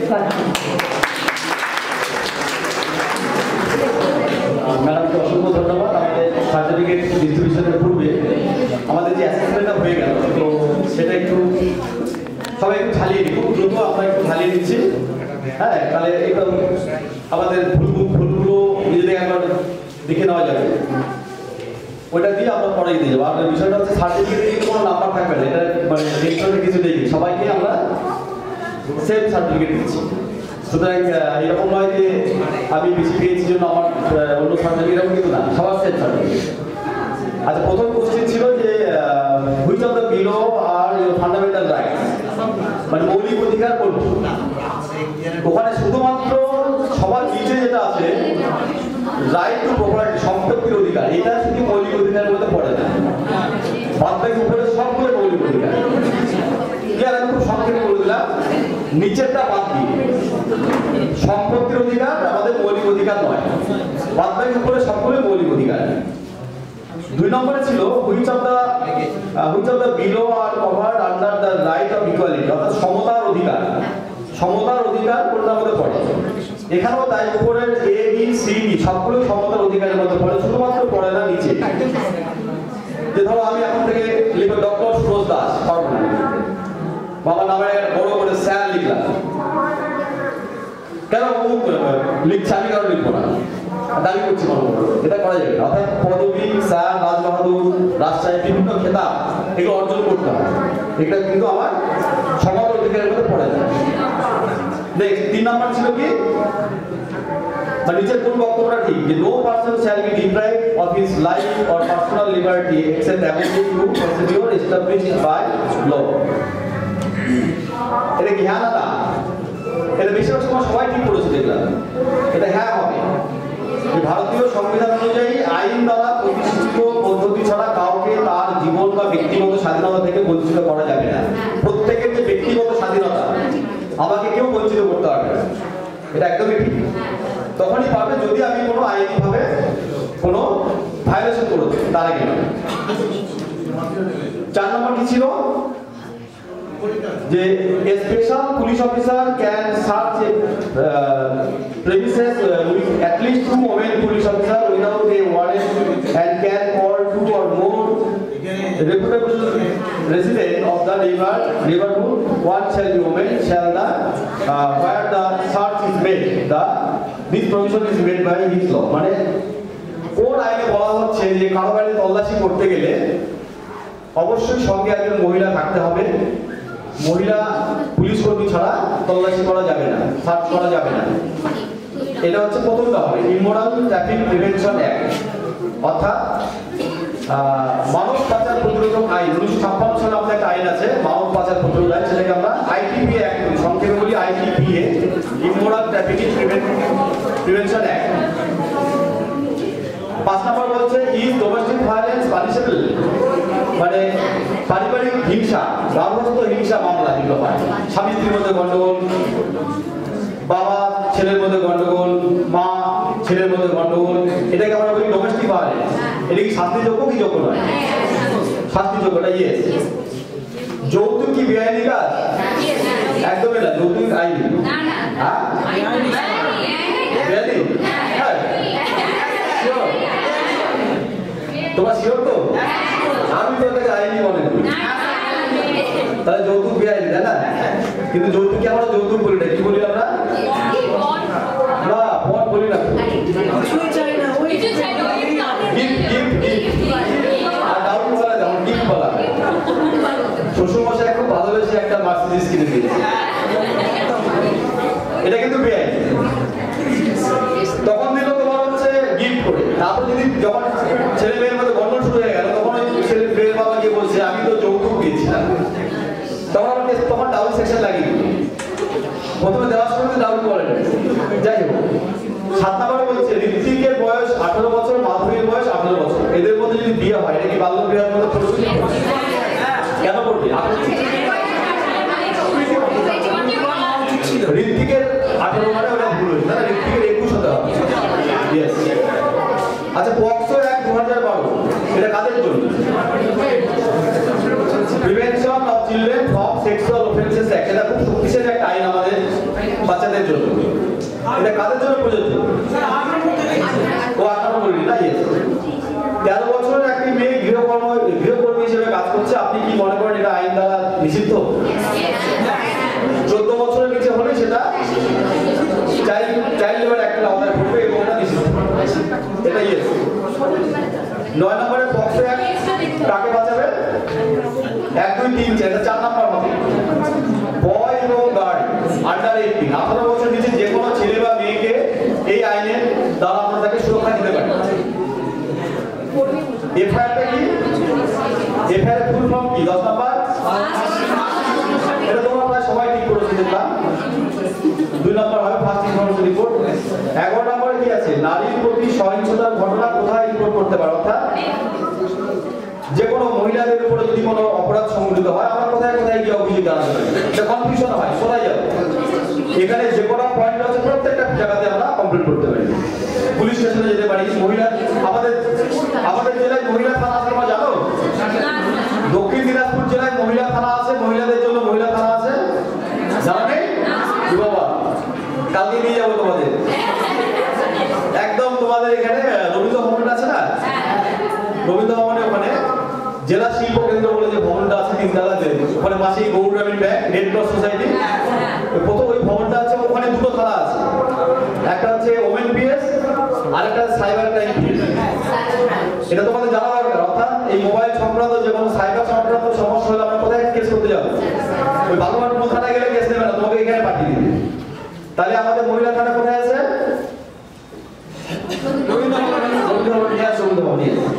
ম্যাডামকে অসংখ্য ধন্যবাদ। আমাদের সার্টিফিকেট ডিস্ট্রিবিউশনের পূর্বে আমাদের যে অ্যাসেসমেন্টটা হয়ে গেল, তো সেটা একটু সবাই একটু ঝালিয়ে দিই, খুব দ্রুত আমরা একটু ঝালিয়ে দিচ্ছি। হ্যাঁ, তাহলে একদম আমাদের ভুলগুলো নিজেদের একবার দেখে নেওয়া যাবে, ওইটা দিয়ে আমরা পরে দিয়ে যাবো। আপনার বিষয়টা হচ্ছে সার্টিফিকেটে কিন্তু কোনো নাম্বার থাকবে না, এটা মানে টেনশনের কিছু নেই, সবাইকে আমরা সেম সার্টিফিকেট দিচ্ছি। সুতরাং এরকম নয় যে আমি বেশি পেয়েছি জন্য আমার অন্য সার্টিফিকেট, এরকম কিন্তু না, সবার সেম সার্টিফিকেট। আচ্ছা, প্রথম কোশ্চেন ছিল যে which of the below are fundamental rights, মানে মৌলিক অধিকার কোনটি? ওখানে শুধুমাত্র সবার নিচে যেটা আছে রাইট টু প্রপার্টি, সম্পত্তির অধিকার, এটা শুধু মৌলিক অধিকারের মধ্যে পড়ে না, বাদ বাকি উপরে সবগুলো মৌলিক অধিকার। আমি খুব সংক্ষেপে বলে দিলাম, নিচেরটা বাদ দিয়ে সম্পত্তির অধিকার আমাদের মৌলিক অধিকার নয়, বাদ বাকি উপরে সবগুলো মৌলিক অধিকার। 2 নম্বরে ছিল which of the below are covered under the right of equality, অর্থাৎ সমতার অধিকার। সমতার অধিকার কোনটার মধ্যে পড়ে? এখানেও তাই উপরের এ বি সি ডি সবগুলো সমতার অধিকারের মধ্যে পড়ে, শুধুমাত্র পড়ে না নিচে। যে ধরো আমি এখন থেকে লিখবো ডক্টর সুরজ দাস, পারবো না, বাবার নামে বড় করে স্যার লিখলাম, কেন লিখছি আমি, কারণ লিখবো না, দাবি করছি মানুষ, এটা করা যাবে না। অর্থাৎ পদবী, স্যার, রাজবাহাদুর, রাজশাহী, বিভিন্ন খেতাব এগুলো অর্জন করতে হবে, এটা কিন্তু আমার সমাজ অধিকারের মধ্যে পড়ে যায়। নেক্সট 3 নাম্বার ছিল কি, মানে নিচের কোন বক্তব্যটা ঠিক, যে no person shall be deprived of his life or personal liberty except according to procedure established by law. এটা কি হ্যাঁ না? এটা বেশিরভাগ সময় সবাই ঠিক করেছে দেখলাম, এটা হ্যাঁ হবে। ভারতীয় সংবিধান অনুযায়ী আইন দ্বারা প্রতিষ্ঠিত পদ্ধতি ছাড়া কাউকে তার জীবন বা ব্যক্তিগত স্বাধীনতা থেকে বঞ্চিত করা যাবে না। প্রত্যেকের যে ব্যক্তিগত স্বাধীনতা, আমাকে কেউ বঞ্চিত করতে পারবে না, এটা একদমই ঠিক। তখনই পারবে যদি আমি কোনো আইনিভাবে কোনো ভায়োলেশন করেছি, তার আগে নয়। 4 নম্বর কি ছিল, যে a special police officer can search premises with at least 2 women police officers without a warrant and can call 2 or more reputable residents of the neighborhood. One shall be women, shall the where the search is made, this provision is made by his law. মানে কোন আইনে বলা হচ্ছে যে কারো বাড়ি তল্লাশি করতে গেলে অবশ্যই সঙ্গে একজন মহিলা থাকতে হবে, মহিলা পুলিশ কর্মী ছাড়া তল্লাশি করা যাবে না, সার্চ করা যাবে না। এটা হচ্ছে প্রথমটা হবে ইমোরাল ট্রাফিক প্রিভেনশন অ্যাক্ট, অর্থাৎ মানব পাচার প্রতিরোধক আইন। 1956 সালে আমাদের একটা আইন আছে মানব পাচার প্রতিরোধ আইন, সেটাকে আমরা আইটিপি অ্যাক্ট বলি, সংক্ষেপে বলি I T P A, immoral trafficking prevention act. 5 নম্বর বলছে ইজ ডোমেস্টিক ভায়োলেন্স পানিশেবল, মানে পারিবারিক হিংসা, গার্হস্থ্য হিংসা মামলা যেগুলো হয়, স্বামী স্ত্রীর মধ্যে গন্ডগোল, বাবা ছেলের মধ্যে গন্ডগোল, মা ছেলের মধ্যে গন্ডগোল, এটাকে আমরা বলি ডোমেস্টিক ভায়োলেন্স। এটা কি শাস্তিযোগ্য কি যোগ্য নয়? শাস্তিযোগ্য, এটা ইয়েস। যৌতুক কি বেআইনি কাজ? একদমই না, যৌতুক আইনি। হ্যাঁ বেআইনি? হ্যাঁ শিওর? তোমার শিওর তো? আমি তো এটাকে আইনি মনে করি। তাহলে যৌতুক বেআইনি, তাই না? কিন্তু যৌতুককে আমরা যৌতুক বলি না, কি বলি আমরা? না, পণ বলি না। ছেলে মেয়ের মধ্যে গন্ডগোল শুরু হয়ে গেল, তখন ওই ছেলে মেয়ের বাবা গিয়ে বলছে আমি তো যৌতুক দিয়েছিলাম। তখন ডাউন সেকশন লাগিয়ে দিল। প্রথমে দেওয়ার সময় ডাউন বলেন, যাই হোক 7 নম্বরে বলছে ঋত্বিকের বয়স 18 বছর, মাধুরীর বয়স 18 বছর, এদের মধ্যে যদি বিয়ে হয় এটা কি বাল্য বিবাহের মধ্যে পড়বে? কেন পড়বে? ঋত্বিকের 18 মানে ওটা ভুল হয়েছে, না ঋত্বিকের 21 হতে হবে। আচ্ছা, পক্সো অ্যাক্ট 2012 এটা কাদের জন্য? Prevention of children from sexual offences act, এটা খুব শক্তিশালী একটা আইন আমাদের বাচ্চাদের জন্য। এটা কাদের জন্য প্রযোজ্য? ও 18 বলি না, ইয়েস। 13 বছরের একটি মেয়ে গৃহকর্মী হিসেবে কাজ করছে, আপনি কি মনে করেন এটা আইন দ্বারা নিষিদ্ধ? 14 বছরের নিচে হলে সেটা চাইল্ড লেবার অ্যাক্টের আওতায় পড়বে এবং এটা নিষিদ্ধ। এটা ইয়েস। 9 নম্বরে পক্সো অ্যাক্ট কাকে বাঁচাবে? 1, 2, 3, 4, এটা 4 নম্বর হবে। বয় এবং গার্ল আন্ডার 18, 18 বছর নিচে যে কোনো ছেলে বা মেয়েকে এই আইনের দ্বারা আমরা তাকে সুরক্ষা দিতে পারি। এফআইআরটা কি? এফআইআর ফুল ফর্ম কি? 10 নম্বর। এটা তোমরা প্রায় সবাই ঠিক করেছো দেখলাম। 2 নম্বর হবে ফার্স্ট ইনফরমেশন রিপোর্ট। 11 নম্বরে কি আছে? নারীর প্রতি সহিংসতার ঘটনা কোথায় রিপোর্ট করতে পারো? অর্থাৎ যে কোনো মহিলাদের উপরে যদি কোনো অপরাধ সংঘটিত হয় আমরা কোথায় কোথায় গিয়ে অভিযোগ জানাতে পারি? এটা কনফিউশন হয়, কোথায় যাবো? এখানে যে কোনো পয়েন্ট আছে প্রত্যেকটা জায়গাতে আমরা কমপ্লিট করতে পারি। পুলিশ স্টেশনে যেতে পারি। মহিলা আমাদের জেলায় মহিলা থানা আছে, তোমরা জানো? দক্ষিণ দিনাজপুর জেলায় মহিলা থানা আছে, মহিলাদের জন্য মহিলা থানা আছে, জানো নেই? বাবা কালকে নিয়ে যাবো তোমাদের। একদম তোমাদের এখানে রবীন্দ্র ভবনটা আছে না, রবীন্দ্র ভবনে ওখানে জেলা শিল্প কেন্দ্র বলে যে ভবনটা আছে 3 তলাতে, ওখানে মাসি গৌর গ্রামীণ ব্যাংক, রেড ক্রস সোসাইটি, প্রথম ওই ভবনটা আছে। ওখানে দুটো থানা আছে, একটা হচ্ছে ওমেন পিএস আর একটা সাইবার ক্রাইম পিএস। এটা তোমাদের জানা দরকার। অর্থাৎ এই মোবাইল সংক্রান্ত যে কোনো সাইবার সংক্রান্ত সমস্যা হলে আমরা কোথায় কেস করতে যাবো? ওই বালুঘাট মূল থানায় গেলে কেস নেবে না, তোমাকে এখানে পাঠিয়ে দিবে। তাহলে আমাদের মহিলা থানা কোথায় আছে? রবীন্দ্র ভবন।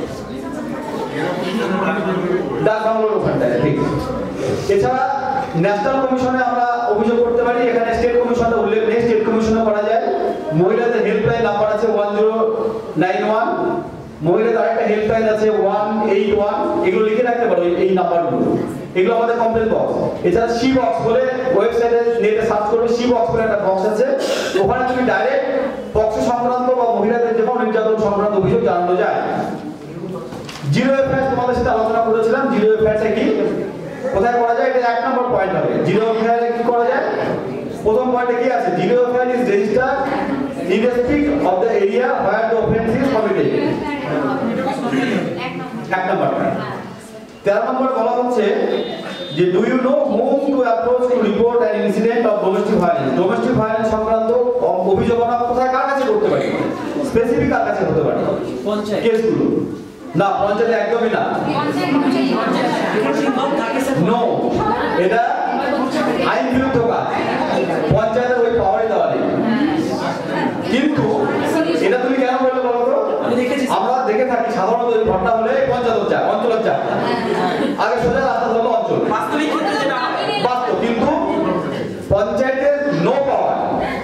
ডাক বাংলোর ওখানটায়, ঠিক। এছাড়া ন্যাশনাল কমিশনে আমরা অভিযোগ করতে পারি। এখানে স্টেট কমিশনে উল্লেখ নেই, স্টেট কমিশনে করা যায়। মহিলাদের হেল্পলাইন নাম্বার আছে 1091, মহিলাদের আরেকটা হেল্পলাইন আছে 181, এগুলো লিখে রাখতে পারো এই নাম্বারগুলো, এগুলো আমাদের কমপ্লেন বক্স। এছাড়া সি বক্স বলে ওয়েবসাইটে নেটে সার্চ করবে, সি বক্স বলে একটা বক্স আছে, ওখানে তুমি ডাইরেক্ট পক্সো সংক্রান্ত বা মহিলাদের যে কোনো নির্যাতন সংক্রান্ত অভিযোগ জানানো যায়। জিরো এফআইআর তোমাদের সাথে আলোচনা করেছিলাম। জিরো এফআইআরটা কি, কোথায় করা যায়? এটা 1 নম্বর পয়েন্ট হবে। জিরো এফআইআর কি করা যায়? প্রথম পয়েন্টে কি আছে? Zero F I R is registered in respect of the area where the offence is committed. 1 নম্বর। 13 নম্বরে বলা হচ্ছে যে do you know whom to approach to report an incident of domestic violence? Domestic violence সংক্রান্ত অভিযোগ আমরা কোথায় কার কাছে করতে পারি? স্পেসিফিক কার কাছে হতে পারে? পঞ্চায়েত কেসগুলো না, পঞ্চায়েতে একদমই না। নো, এটা আইন বিরুদ্ধ কাজ, পঞ্চায়েতের ওই পাওয়ারই দেওয়া নেই। কিন্তু এটা তুমি কেন বললে বলো তো? আমরা দেখে থাকি সাধারণত ওই ঘটনা হলে পঞ্চায়েত চায়, অঞ্চল চায়, আগে সোজা রাস্তা ধরলো অঞ্চল, বাস্তবিক ক্ষেত্রে যেটা বাস্তব। কিন্তু পঞ্চায়েতের নো পাওয়ার।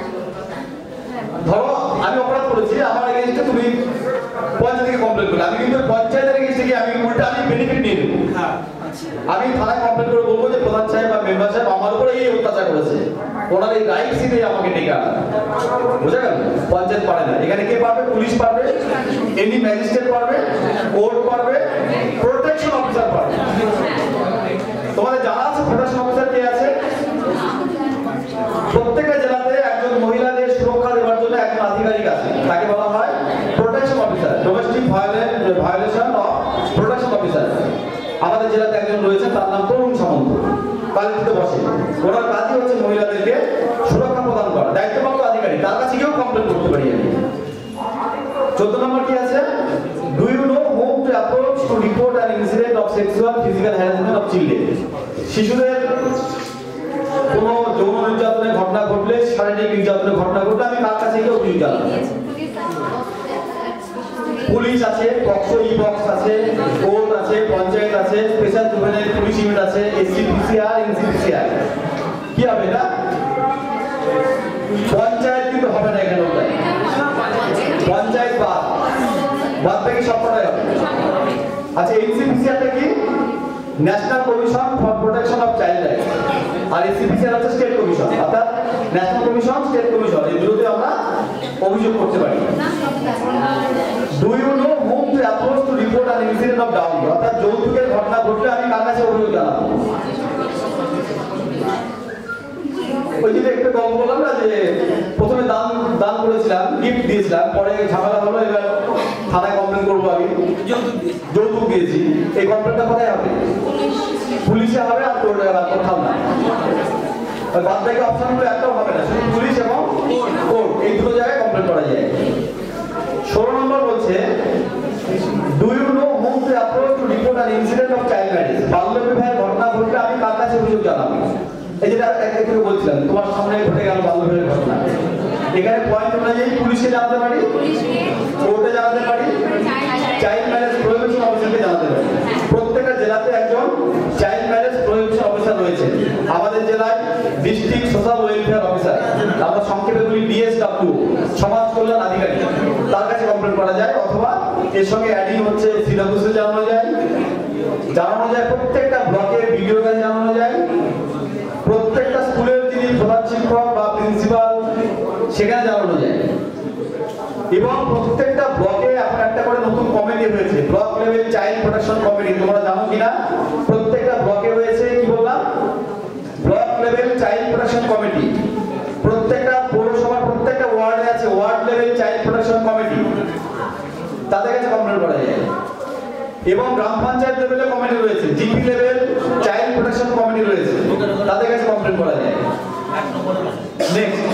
ধরো আমি অপরাধ করেছি, আমার এগেইনস্টে তুমি পঞ্চায়েতকে কমপ্লেন করলে, আমি কিন্তু পঞ্চায়েতের এগেইনস্টে গিয়ে আমি উল্টা আমি বেনিফিট নিয়ে নেব। আমি থানায় কমপ্লেন করে বলবো যে প্রধান সাহেব বা মেম্বার সাহেব আমার উপরে এই অত্যাচার করেছে, ওনার এই রাইটসই নেই আমাকে ডেকে আনা। বুঝা গেল? পঞ্চায়েত পারে না। এখানে কে পারবে? পুলিশ পারবে, এনি ম্যাজিস্ট্রেট পারবে, কোর্ট পারবে, প্রোটেকশন অফিসার পারবে। তোমাদের জানা আছে প্রোটেকশন অফিসার কে আছে? প্রত্যেকটা জেলাতে একজন মহিলাদের সুরক্ষা দেওয়ার জন্য একজন আধিকারিক আছে, তাকে বলা হয় protection officer, domestic violation of protection officer. আমাদের জেলাতে একজন রয়েছে, তার নাম তরুণ সামন্ত, কালীতে বসে। ওনার কাজই হচ্ছে মহিলাদেরকে সুরক্ষা প্রদান করা, দায়িত্বপ্রাপ্ত আধিকারিক, তার কাছে গিয়েও কমপ্লেন করতে পারি আমি। 14 নম্বর কি আছে? Do you know whom to approach to report an incident of sexual physical harassment of children? শিশুদের কোন যৌন নির্যাতনের ঘটনা ঘটলে, শারীরিক নির্যাতনের ঘটনা ঘটলে আমি কার কাছে গিয়ে অভিযোগ জানাবো? পুলিশ আছে, পক্সো ই বক্স আছে, কোর্ট আছে, পঞ্চায়েত আছে, স্পেশাল জুভেনাইল পুলিশ ইউনিট আছে, এসসিপিসিআর, এনসিপিসিআর। কি হবে এটা? পঞ্চায়েত কিন্তু হবে না এখানে, পঞ্চায়েত বাদ থেকে সব কটাই হবে। আচ্ছা, এনসিপিসিআরটা কি? National commission for protection of child rights, আর এসসিপিসিআর হচ্ছে স্টেট কমিশন, অর্থাৎ ন্যাশনাল কমিশন, স্টেট কমিশন, এই দুটোতে আমরা অভিযোগ করতে পারি। Do you know whom to approach to report an incident of dowry? অর্থাৎ যৌতুকের ঘটনা ঘটলে আমি কার কাছে অভিযোগ জানাবো? ওই যে একটা গল্প বললাম না যে প্রথমে দান করেছিলাম, গিফট দিয়েছিলাম, পরে ঝামেলা হলো, এবার থানায় কমপ্লেন করবো, আমি যৌতুক দিয়েছি। এই কমপ্লেনটা কোথায় হবে? পুলিশে হবে, আর কোথাও না। বাদ বাকি অপশনগুলো একটাও হবে না, শুধু পুলিশ এবং কোর্ট, এই দুটো জায়গায় কমপ্লেন করা যায়। 16 নম্বর বলছে, do you know whom to approach to report an incident of child marriage? বাল্য বিবাহের ঘটনা ঘটলে আমি কার কাছে অভিযোগ জানাবো? এই যেটা একটু বলছিলাম, তোমার সামনে ঘটে গেল বাল্য বিবাহের ঘটনা, এখানে পয়েন্ট অনুযায়ী পুলিশকে জানাতে পারি, কোর্টে জানাতে পারি, চাইল্ড ম্যারেজ প্রহিবিশন অফিসারকে জানাতে পারি। প্রত্যেকটা জেলাতে একজন চাইল্ড ম্যারেজ প্রহিবিশন অফিসার রয়েছে। আমাদের জেলায় ডিস্ট্রিক্ট সোশ্যাল ওয়েলফেয়ার অফিসার, আমরা সংক্ষেপে বলি ডিএসডব্লিউ, সমাজ কল্যাণ আধিকারিক, তার কাছে কমপ্লেন করা যায়, অথবা এর সঙ্গে অ্যাডিং হচ্ছে সিডব্লিউসি জানানো যায়, প্রত্যেকটা ব্লকের ভিডিও কাছে জানানো যায়, প্রত্যেকটা স্কুলের যিনি প্রধান শিক্ষক বা প্রিন্সিপাল সেখানে জানানো যায়, এবং প্রত্যেকটা ব্লকে এখন একটা করে নতুন কমিটি হয়েছে, block level child protection committee. তোমরা জানো কিনা? প্রত্যেকটা ব্লকে হয়েছে, কি বললাম, block level child protection committee. প্রত্যেকটা পৌরসভার প্রত্যেকটা ওয়ার্ডে আছে ward level child protection committee, তাদের কাছে কমপ্লেন করা যায়। এবং গ্রাম পঞ্চায়েত লেভেলে কমিটি রয়েছে, GP level child protection committee রয়েছে, তাদের কাছে কমপ্লেন করা যায়। নেক্সট,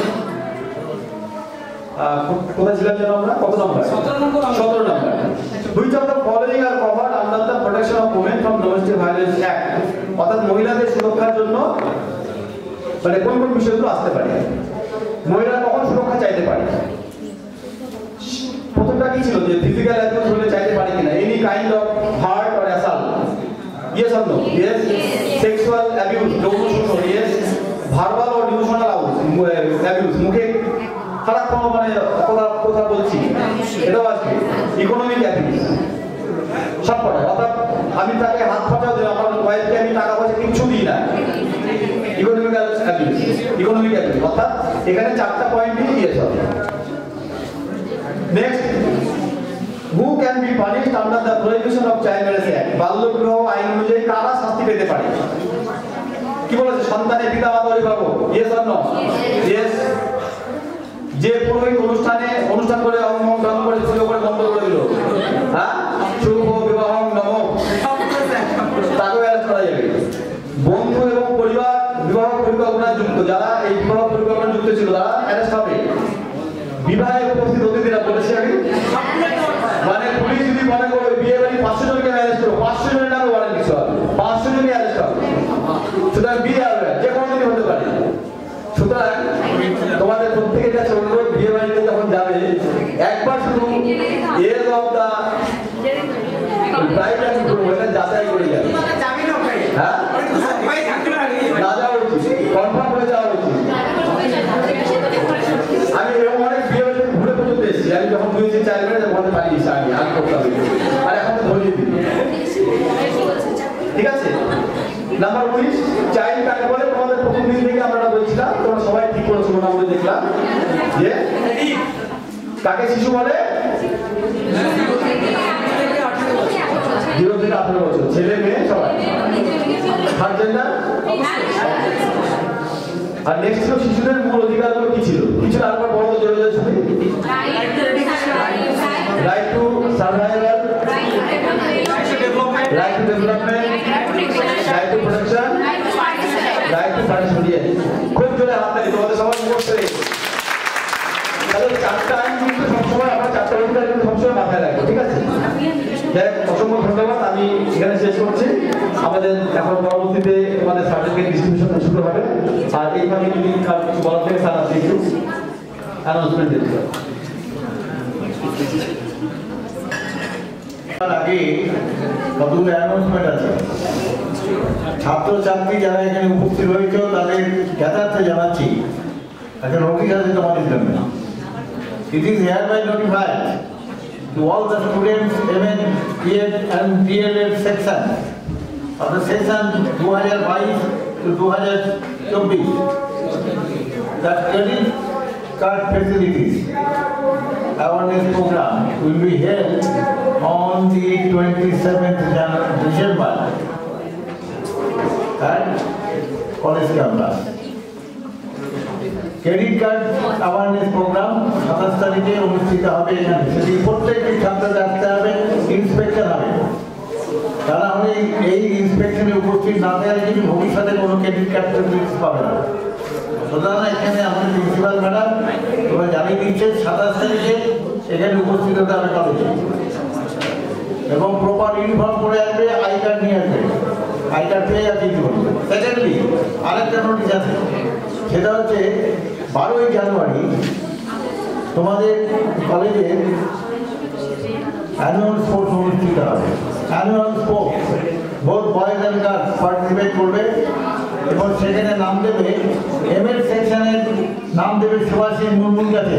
কোথায় ছিলাম যেন আমরা? কত নম্বর? 17 নম্বর। Which of the following are covered under the Protection of Women from Domestic Violence Act? অর্থাৎ মহিলাদের সুরক্ষার জন্য মানে কোন কোন বিষয়গুলো আসতে পারে, মহিলারা কখন সুরক্ষা চাইতে পারে? প্রথমটা কি ছিল, যে ফিজিক্যাল অ্যাবিউজ হলে চাইতে পারে কিনা? Any kind of hurt or assault, yes or no? Yes. Sexual abuse, যৌন শোষণ, yes. Verbal or emotional abuse, মুখে খারাপ কোনো মানে কথা বলছি, এটাও আছে। ইকোনমিক অ্যাবিউজ, সব কটা, অর্থাৎ আমি তাকে হাত পাঠাও দিই, আমার ওয়াইফকে আমি টাকা পয়সা কিচ্ছু দিই না, ইকোনমিক অ্যাবিউজ। ইকোনমিক অ্যাবিউজ অর্থাৎ এখানে 4টা পয়েন্টই ইয়েস হবে। Next, who can be punished under the prohibition of child marriage act? বাল্য বিবাহ আইন অনুযায়ী কারা শাস্তি পেতে পারে? কি বলেছে? সন্তানের পিতা মাতা অভিভাবক, ইয়েস অর নো? ইয়েস। যে পুরোহিত অনুষ্ঠান করে অঙ্গম দান করে ছিল করে বন্ধ করে দিল, হ্যাঁ, শুভ বিবাহ নম, তাকেও অ্যারেস্ট করা যাবে। বন্ধু এবং পরিবার বিবাহ পরিকল্পনায় যুক্ত, যারা এই বিবাহ পরিকল্পনায় যুক্ত ছিল তারা অ্যারেস্ট হবে। বিবাহে উপস্থিত অতিথিরা, বলেছি আমি, মানে পুলিশ যদি মনে করো বিয়ে বাড়ি 500 জনকে অ্যারেস্ট করো, 500 জনের নামে ওয়ারেন্ট কিছু হবে, 500 জনই অ্যারেস্ট হবে। সুতরাং বিয়ে হবে যে কোনো দিনই হতে পারে। সুতরাং তোমাদের প্রত্যেকের কাছে অনুরোধ, বিয়ে বাড়িতে যখন যাবে একবার শুধু age of the bride and groom এটা যাচাই করে যাবে, হ্যাঁ, না যাওয়া উচিত, কনফার্ম হয়ে যাওয়া উচিত। আমি এরকম অনেক বিয়ে বাড়িতে ঘুরে পর্যন্ত এসেছি, আমি যখন বুঝেছি চাইল্ড ম্যারেজ ওখানে পালিয়েছি, আমি করতাম, আর এখন তো ধরিয়ে দিই। ঠিক আছে। নাম্বার 19, চাইল্ড কাকে বলে? তোমাদের প্রথম দিন থেকে আমরা বলছিলাম, তোমরা সবাই ঠিক করেছো মোটামুটি, দেখলাম যে কাকে শিশু বলে? 0 থেকে 18 বছর, ছেলে মেয়ে সবাই। Third gender. আর নেক্সট ছিল শিশুদের মূল অধিকারগুলো কি ছিল? কিছু আরেকবার বড় জোরে জোরে শুনি। Right to survival, right to development, right to protection, right to punishment. খুব জোরে হাত তালি, তোমাদের সবাই মুখস্থ রেখে। তাহলে 4টা আইন কিন্তু সবসময় আমরা 4টা অধিকার কিন্তু সবসময় মাথায় রাখবো, ঠিক আছে? যাই হোক, অসংখ্য ধন্যবাদ, আমি এখানে শেষ করছি। আমাদের এখন পরবর্তীতে আমাদের সার্টিফিকেট ডিস্ট্রিবিউশন শুরু হবে, আর এইভাবে যদি কিছু বলার থেকে স্যার আপনি একটু অ্যানাউন্সমেন্ট দিতে আগে কতগুলো অ্যানাউন্সমেন্ট আছে। ছাত্রছাত্রী যারা এখানে উপস্থিত হয়েছে তাদের জ্ঞাতার্থে জানাচ্ছি একটা নোটিশ আছে তোমাদের জন্য। It is hereby notified to all the students, MN, BEd and DLEd section of the session 2022 to 2024 that credit card facilities awareness program will be held on the 27th December at college campus. Credit card awareness programme 27 তারিখে অনুষ্ঠিত হবে এখানে। সেটি প্রত্যেকটি ছাত্রদের আসতে হবে, inspection হবে। তা না হলে এই ইন্সপেকশনে উপস্থিত না থাকলে কিন্তু ভবিষ্যতে কোনো ক্রেডিট কার্ড ফেসিলিটিস পাবে না। সুতরাং এখানে আমাদের প্রিন্সিপাল ম্যাডাম তোমরা জানিয়ে দিচ্ছে 27 তারিখে এখানে উপস্থিত হতে হবে কলেজে এবং প্রপার ইউনিফর্ম পরে আসবে, আই কার্ড নিয়ে আসবে। আই কার্ড পেয়ে যাচ্ছে ইতিমধ্যে। সেকেন্ডলি আরেকটা নোটিশ আছে, সেটা হচ্ছে 12ই জানুয়ারি তোমাদের কলেজে অ্যানুয়াল স্পোর্টস অনুষ্ঠিত হবে। Annual sports both boys and girls participate করবে এবং সেখানে নাম দেবে এমএড সেকশনের নাম দেবে সুভাষিস মুর্মুর কাছে,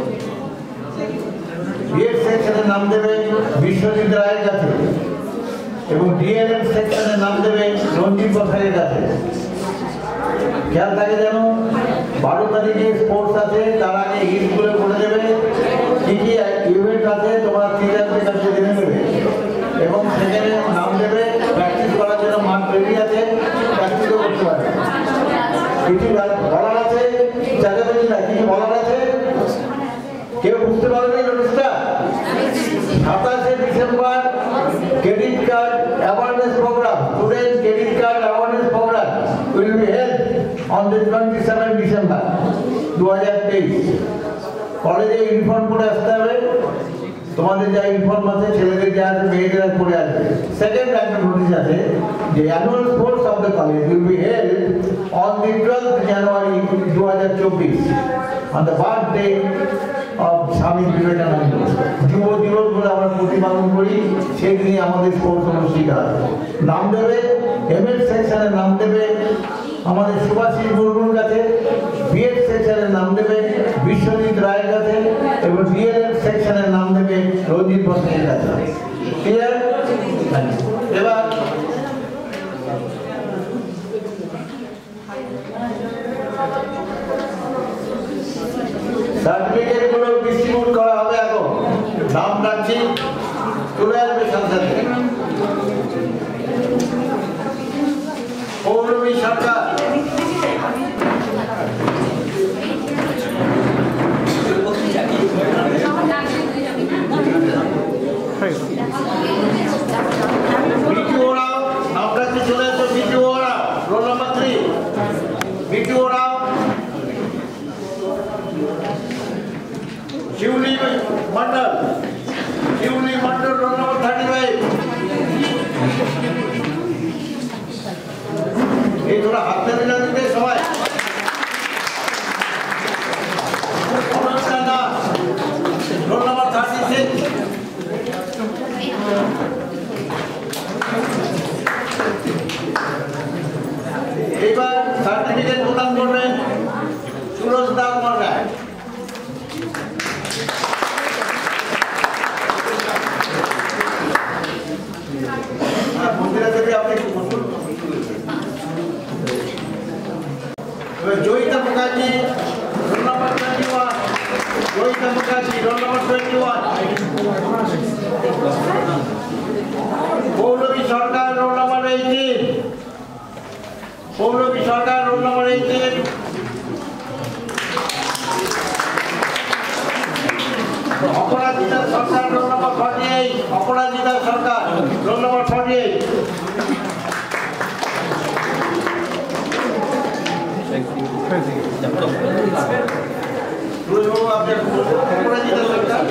বিএড সেকশনের নাম দেবে বিশ্বজিৎ রায়ের কাছে এবং ডিএলএড সেকশনের নাম দেবে রঞ্জিত বসাকের কাছে। খেয়াল থাকে যেন 12 তারিখে স্পোর্টস আছে, তার আগে হিটগুলো করে দেবে কি কি ইভেন্ট আছে তোমরা টিচারদের কাছে জেনে নেবে এবং সেখানে নাম দেবে। প্র্যাকটিস করার জন্য মাঠ রেডি আছে, প্র্যাকটিসও করতে পারবে। কিছু বলার আছে জায়গা পেয়েছি না, কিছু বলার আছে? কেউ বুঝতে পারবে নোটিশটা? 27শে December credit card awareness programme, student credit card awareness programme will be held on the 27th December 2023. কলেজে ইউনিফর্ম পরে আসতে হবে, তোমাদের যা ইউনিফর্ম আছে ছেলেদের যা আছে মেয়েদের পরে আসবে। সেকেন্ড একটা নোটিশ আছে যে annual sports of the college will be held on the 12th January 2024 on the birthday of Swami Vivekananda. যুব দিবস বলে আমরা প্রতিপালন করি, সেই দিনই আমাদের স্পোর্টস অনুষ্ঠিত হয়। নাম দেবে এমএড সেকশনের নাম দেবে আমাদের সুভাষিস মুর্মুর কাছে, বিএড সেকশনের নাম দেবে বিশ্বজিৎ রায়ের কাছে এবং ডিএলএড সেকশনের নাম দেবে রঞ্জিত বসাকের কাছে। ক্লিয়ার? এবার সার্টিফিকেট গুলো ডিস্ট্রিবিউট করা হবে। এখন নাম রাখছি, চলে আসবে সাথে পৌলমী সরকার, বিটু রাও, নাম রাখছি চলে আসবে Bitu Rao, roll number 3 Bitu Rao, Shiuli Mondal, Shiuli Mondal roll number 35। এই তোরা হাতে মিলা দিতে সবাই। অনুষ্ঠান দাস রোল নাম্বার 36। এইবার সার্টিফিকেট প্রদান করবেন সুরজ দাস মর্গায়। মন্দিরা দেবী আপনি Joyita Mukherjee roll number 21, Joyita Mukherjee roll number 21, Poulami Sarkar roll number 18, Poulami Sarkar roll number 18, Aparajita Sarkar roll number 48, Aparajita Sarkar roll number 48। Aparajita Sarkar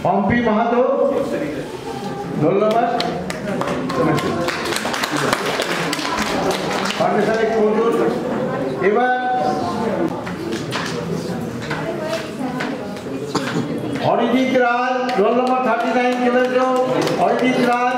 Pampi Mahato, ধন্যবাদ। পাঠশালী প্রচুর। এবার অরিজিৎ রাজ, রোল নম্বর 39 চলে যাও। অরিজিৎ রাজ,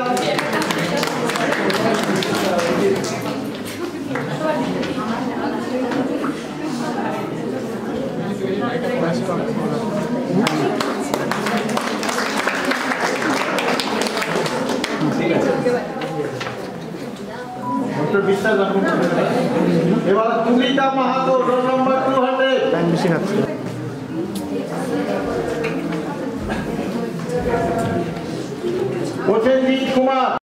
বিশ্বাস এবার তুমিতা মাহাতো, রোল নম্বর 200। বেশি খাচ্ছে। প্রসেনজিৎ কুমার।